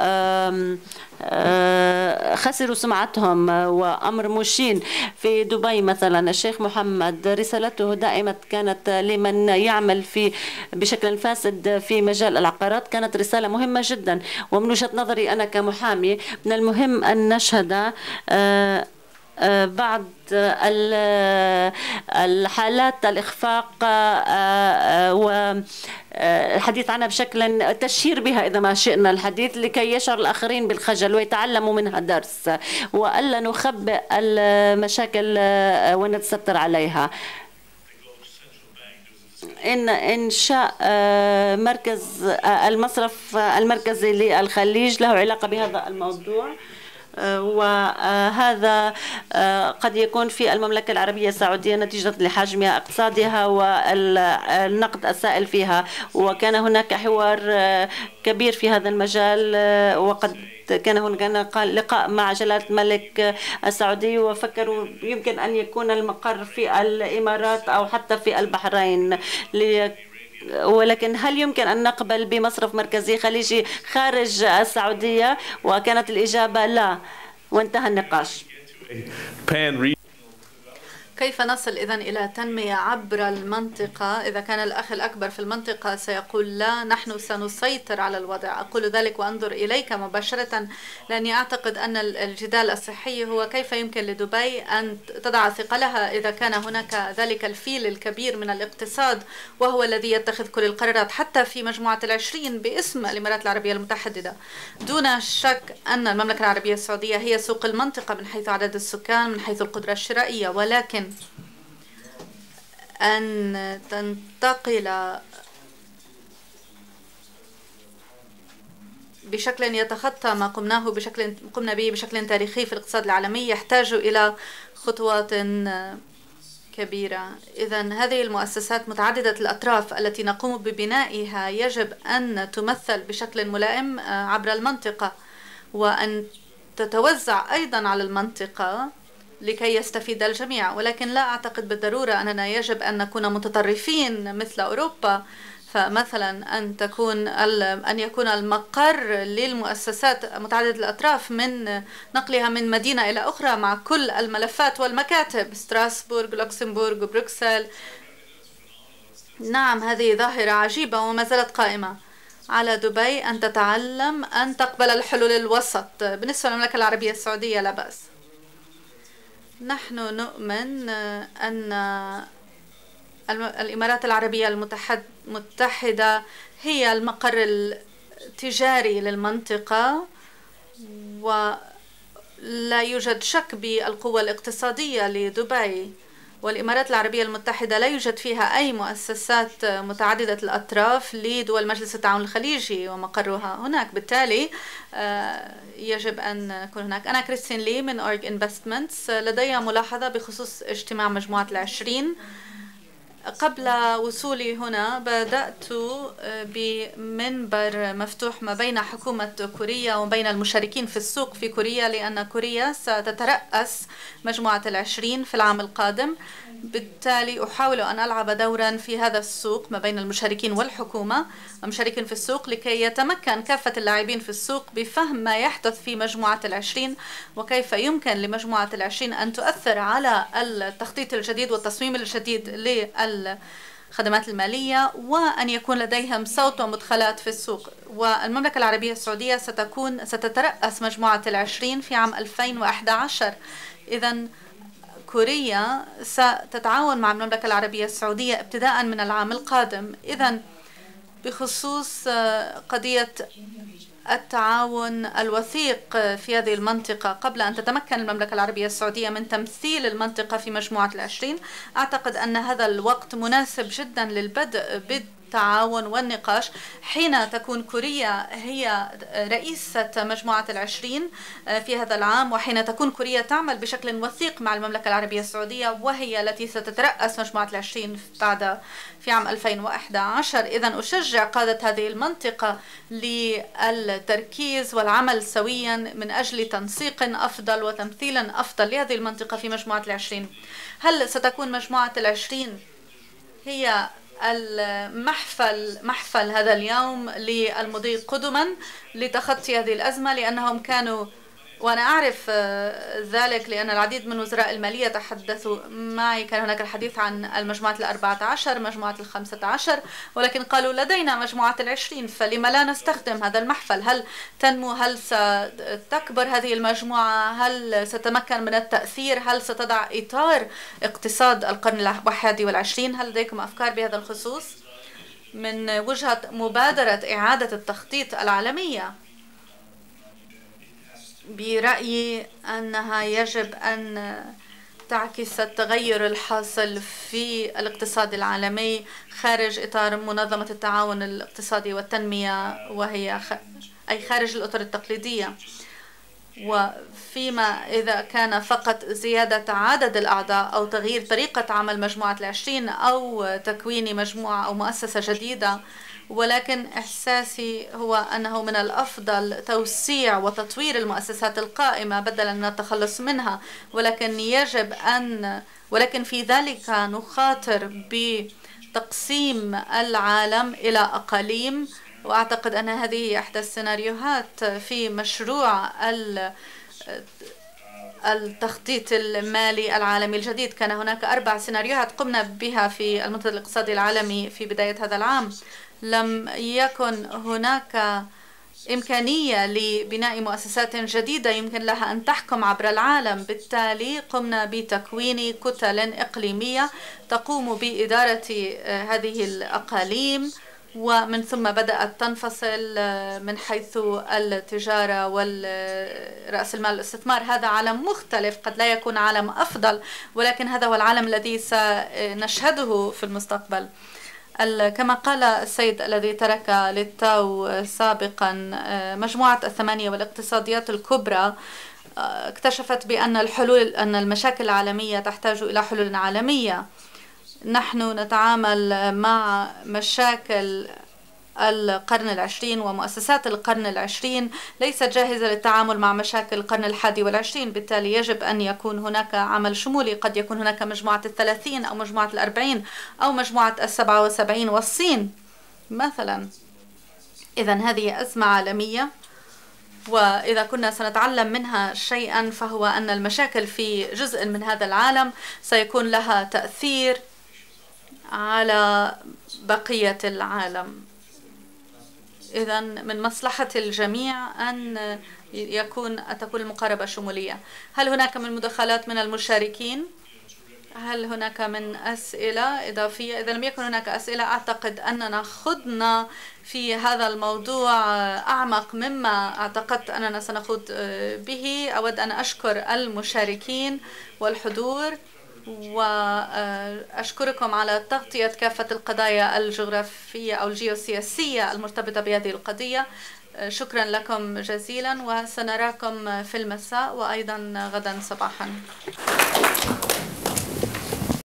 خسروا سمعتهم، وأمر مشين. في دبي مثلا الشيخ محمد رسالته دائما كانت لمن يعمل بشكل فاسد في مجال العقارات، كانت رسالة مهمة جدا. ومن وجهة نظري أنا كمحامي من المهم أن نشهد بعض الحالات الإخفاق والحديث عنها بشكل تشهير بها إذا ما شئنا الحديث، لكي يشعر الآخرين بالخجل ويتعلموا منها درس، وألا نخبئ المشاكل ونتستر عليها. إن إنشاء مركز المصرف المركزي للخليج له علاقة بهذا الموضوع، وهذا قد يكون في المملكة العربية السعودية نتيجة لحجمها اقتصادها والنقد السائل فيها. وكان هناك حوار كبير في هذا المجال، وقد كان هناك لقاء مع جلالة الملك السعودي، وفكروا يمكن أن يكون المقر في الإمارات أو حتى في البحرين. ولكن هل يمكن أن نقبل بمصرف مركزي خليجي خارج السعودية؟ وكانت الإجابة لا، وانتهى النقاش. كيف نصل إذن إلى تنمية عبر المنطقة إذا كان الأخ الأكبر في المنطقة سيقول لا، نحن سنسيطر على الوضع؟ أقول ذلك وأنظر إليك مباشرة، لأني أعتقد أن الجدال الصحي هو كيف يمكن لدبي أن تضع ثقلها إذا كان هناك ذلك الفيل الكبير من الاقتصاد، وهو الذي يتخذ كل القرارات حتى في مجموعة ال20 باسم الإمارات العربية المتحدة. دون شك أن المملكة العربية السعودية هي سوق المنطقة من حيث عدد السكان، من حيث القدرة الشرائية، ولكن أن تنتقل بشكل يتخطى ما قمنا به بشكل تاريخي في الاقتصاد العالمي يحتاج إلى خطوات كبيرة. إذن هذه المؤسسات متعددة الأطراف التي نقوم ببنائها يجب أن تمثل بشكل ملائم عبر المنطقة، وأن تتوزع أيضا على المنطقة لكي يستفيد الجميع. ولكن لا أعتقد بالضرورة أننا يجب أن نكون متطرفين مثل أوروبا، فمثلا أن يكون المقر للمؤسسات متعددة الأطراف من نقلها من مدينة إلى أخرى مع كل الملفات والمكاتب، ستراسبورغ، لوكسمبورغ، بروكسل. نعم، هذه ظاهرة عجيبة وما زالت قائمة. على دبي أن تتعلم أن تقبل الحلول الوسط. بالنسبة للمملكة العربية السعودية لا بأس. نحن نؤمن أن الإمارات العربية المتحدة هي المقر التجاري للمنطقة، ولا يوجد شك بالقوة الاقتصادية لدبي. والإمارات العربية المتحدة لا يوجد فيها أي مؤسسات متعددة الأطراف لدول مجلس التعاون الخليجي ومقرها هناك، بالتالي يجب أن يكون هناك. أنا كريستين لي من أورج انفستمنتس. لدي ملاحظة بخصوص اجتماع مجموعة ال20. قبل وصولي هنا بدأت بمنبر مفتوح ما بين حكومة كوريا وبين المشاركين في السوق في كوريا، لأن كوريا ستترأس مجموعة ال20 في العام القادم. بالتالي أحاول أن ألعب دورا في هذا السوق ما بين المشاركين والحكومة ومشاركين في السوق، لكي يتمكن كافة اللاعبين في السوق بفهم ما يحدث في مجموعة ال20 وكيف يمكن لمجموعة ال20 أن تؤثر على التخطيط الجديد والتصميم الجديد للخدمات المالية، وأن يكون لديهم صوت ومدخلات في السوق. والمملكة العربية السعودية ستترأس مجموعة ال20 في عام 2011. إذن كوريا ستتعاون مع المملكة العربية السعودية ابتداء من العام القادم. إذن بخصوص قضية التعاون الوثيق في هذه المنطقة قبل أن تتمكن المملكة العربية السعودية من تمثيل المنطقة في مجموعة ال20. أعتقد أن هذا الوقت مناسب جدا للبدء بالتعاون والنقاش حين تكون كوريا هي رئيسة مجموعة ال20 في هذا العام، وحين تكون كوريا تعمل بشكل وثيق مع المملكة العربية السعودية وهي التي ستترأس مجموعة ال20 بعد في عام 2011. إذن أشجع قادة هذه المنطقة للتركيز والعمل سويا من أجل تنسيق أفضل وتمثيل أفضل لهذه المنطقة في مجموعة ال20. هل ستكون مجموعة ال20 هي محفل هذا اليوم للمضي قدما لتخطي هذه الأزمة؟ لأنهم كانوا، وأنا أعرف ذلك لأن العديد من وزراء المالية تحدثوا معي، كان هناك الحديث عن المجموعة ال14 مجموعة ال15، ولكن قالوا لدينا مجموعة ال20 فلما لا نستخدم هذا المحفل؟ هل تنمو؟ هل ستكبر هذه المجموعة؟ هل ستتمكن من التأثير؟ هل ستضع إطار اقتصاد القرن ال21؟ هل لديكم أفكار بهذا الخصوص من وجهة مبادرة إعادة التخطيط العالمية؟ برأيي أنها يجب أن تعكس التغير الحاصل في الاقتصاد العالمي خارج إطار منظمة التعاون الاقتصادي والتنمية، وهي أي خارج الأطر التقليدية. وفيما إذا كان فقط زيادة عدد الأعضاء أو تغيير طريقة عمل مجموعة ال20 أو تكوين مجموعة أو مؤسسة جديدة، ولكن إحساسي هو أنه من الأفضل توسيع وتطوير المؤسسات القائمة بدلا من التخلص منها، ولكن في ذلك نخاطر بتقسيم العالم إلى أقاليم. وأعتقد أن هذه هي إحدى السيناريوهات في مشروع التخطيط المالي العالمي الجديد. كان هناك 4 سيناريوهات قمنا بها في المنتدى الاقتصادي العالمي في بداية هذا العام. لم يكن هناك إمكانية لبناء مؤسسات جديدة يمكن لها أن تحكم عبر العالم، بالتالي قمنا بتكوين كتل إقليمية تقوم بإدارة هذه الأقاليم، ومن ثم بدأت تنفصل من حيث التجارة والرأس المال والاستثمار. هذا عالم مختلف، قد لا يكون عالم أفضل، ولكن هذا هو العالم الذي سنشهده في المستقبل. كما قال السيد الذي ترك للتو سابقا، مجموعة ال8 والاقتصاديات الكبرى اكتشفت بأن أن المشاكل العالمية تحتاج إلى حلول عالمية. نحن نتعامل مع مشاكل القرن العشرين، ومؤسسات القرن العشرين ليست جاهزة للتعامل مع مشاكل القرن ال21. بالتالي يجب أن يكون هناك عمل شمولي. قد يكون هناك مجموعة ال30 أو مجموعة ال40 أو مجموعة ال77 والصين مثلا. إذن هذه أزمة عالمية، وإذا كنا سنتعلم منها شيئا فهو أن المشاكل في جزء من هذا العالم سيكون لها تأثير على بقية العالم. إذن من مصلحة الجميع أن تكون المقاربة شمولية. هل هناك من مداخلات من المشاركين؟ هل هناك من أسئلة إضافية؟ إذا لم يكن هناك أسئلة أعتقد أننا خضنا في هذا الموضوع أعمق مما اعتقدت أننا سنخوض به. أود أن أشكر المشاركين والحضور، وأشكركم على تغطية كافة القضايا الجغرافية أو الجيوسياسية المرتبطة بهذه القضية. شكرا لكم جزيلا، وسنراكم في المساء وأيضا غدا صباحا.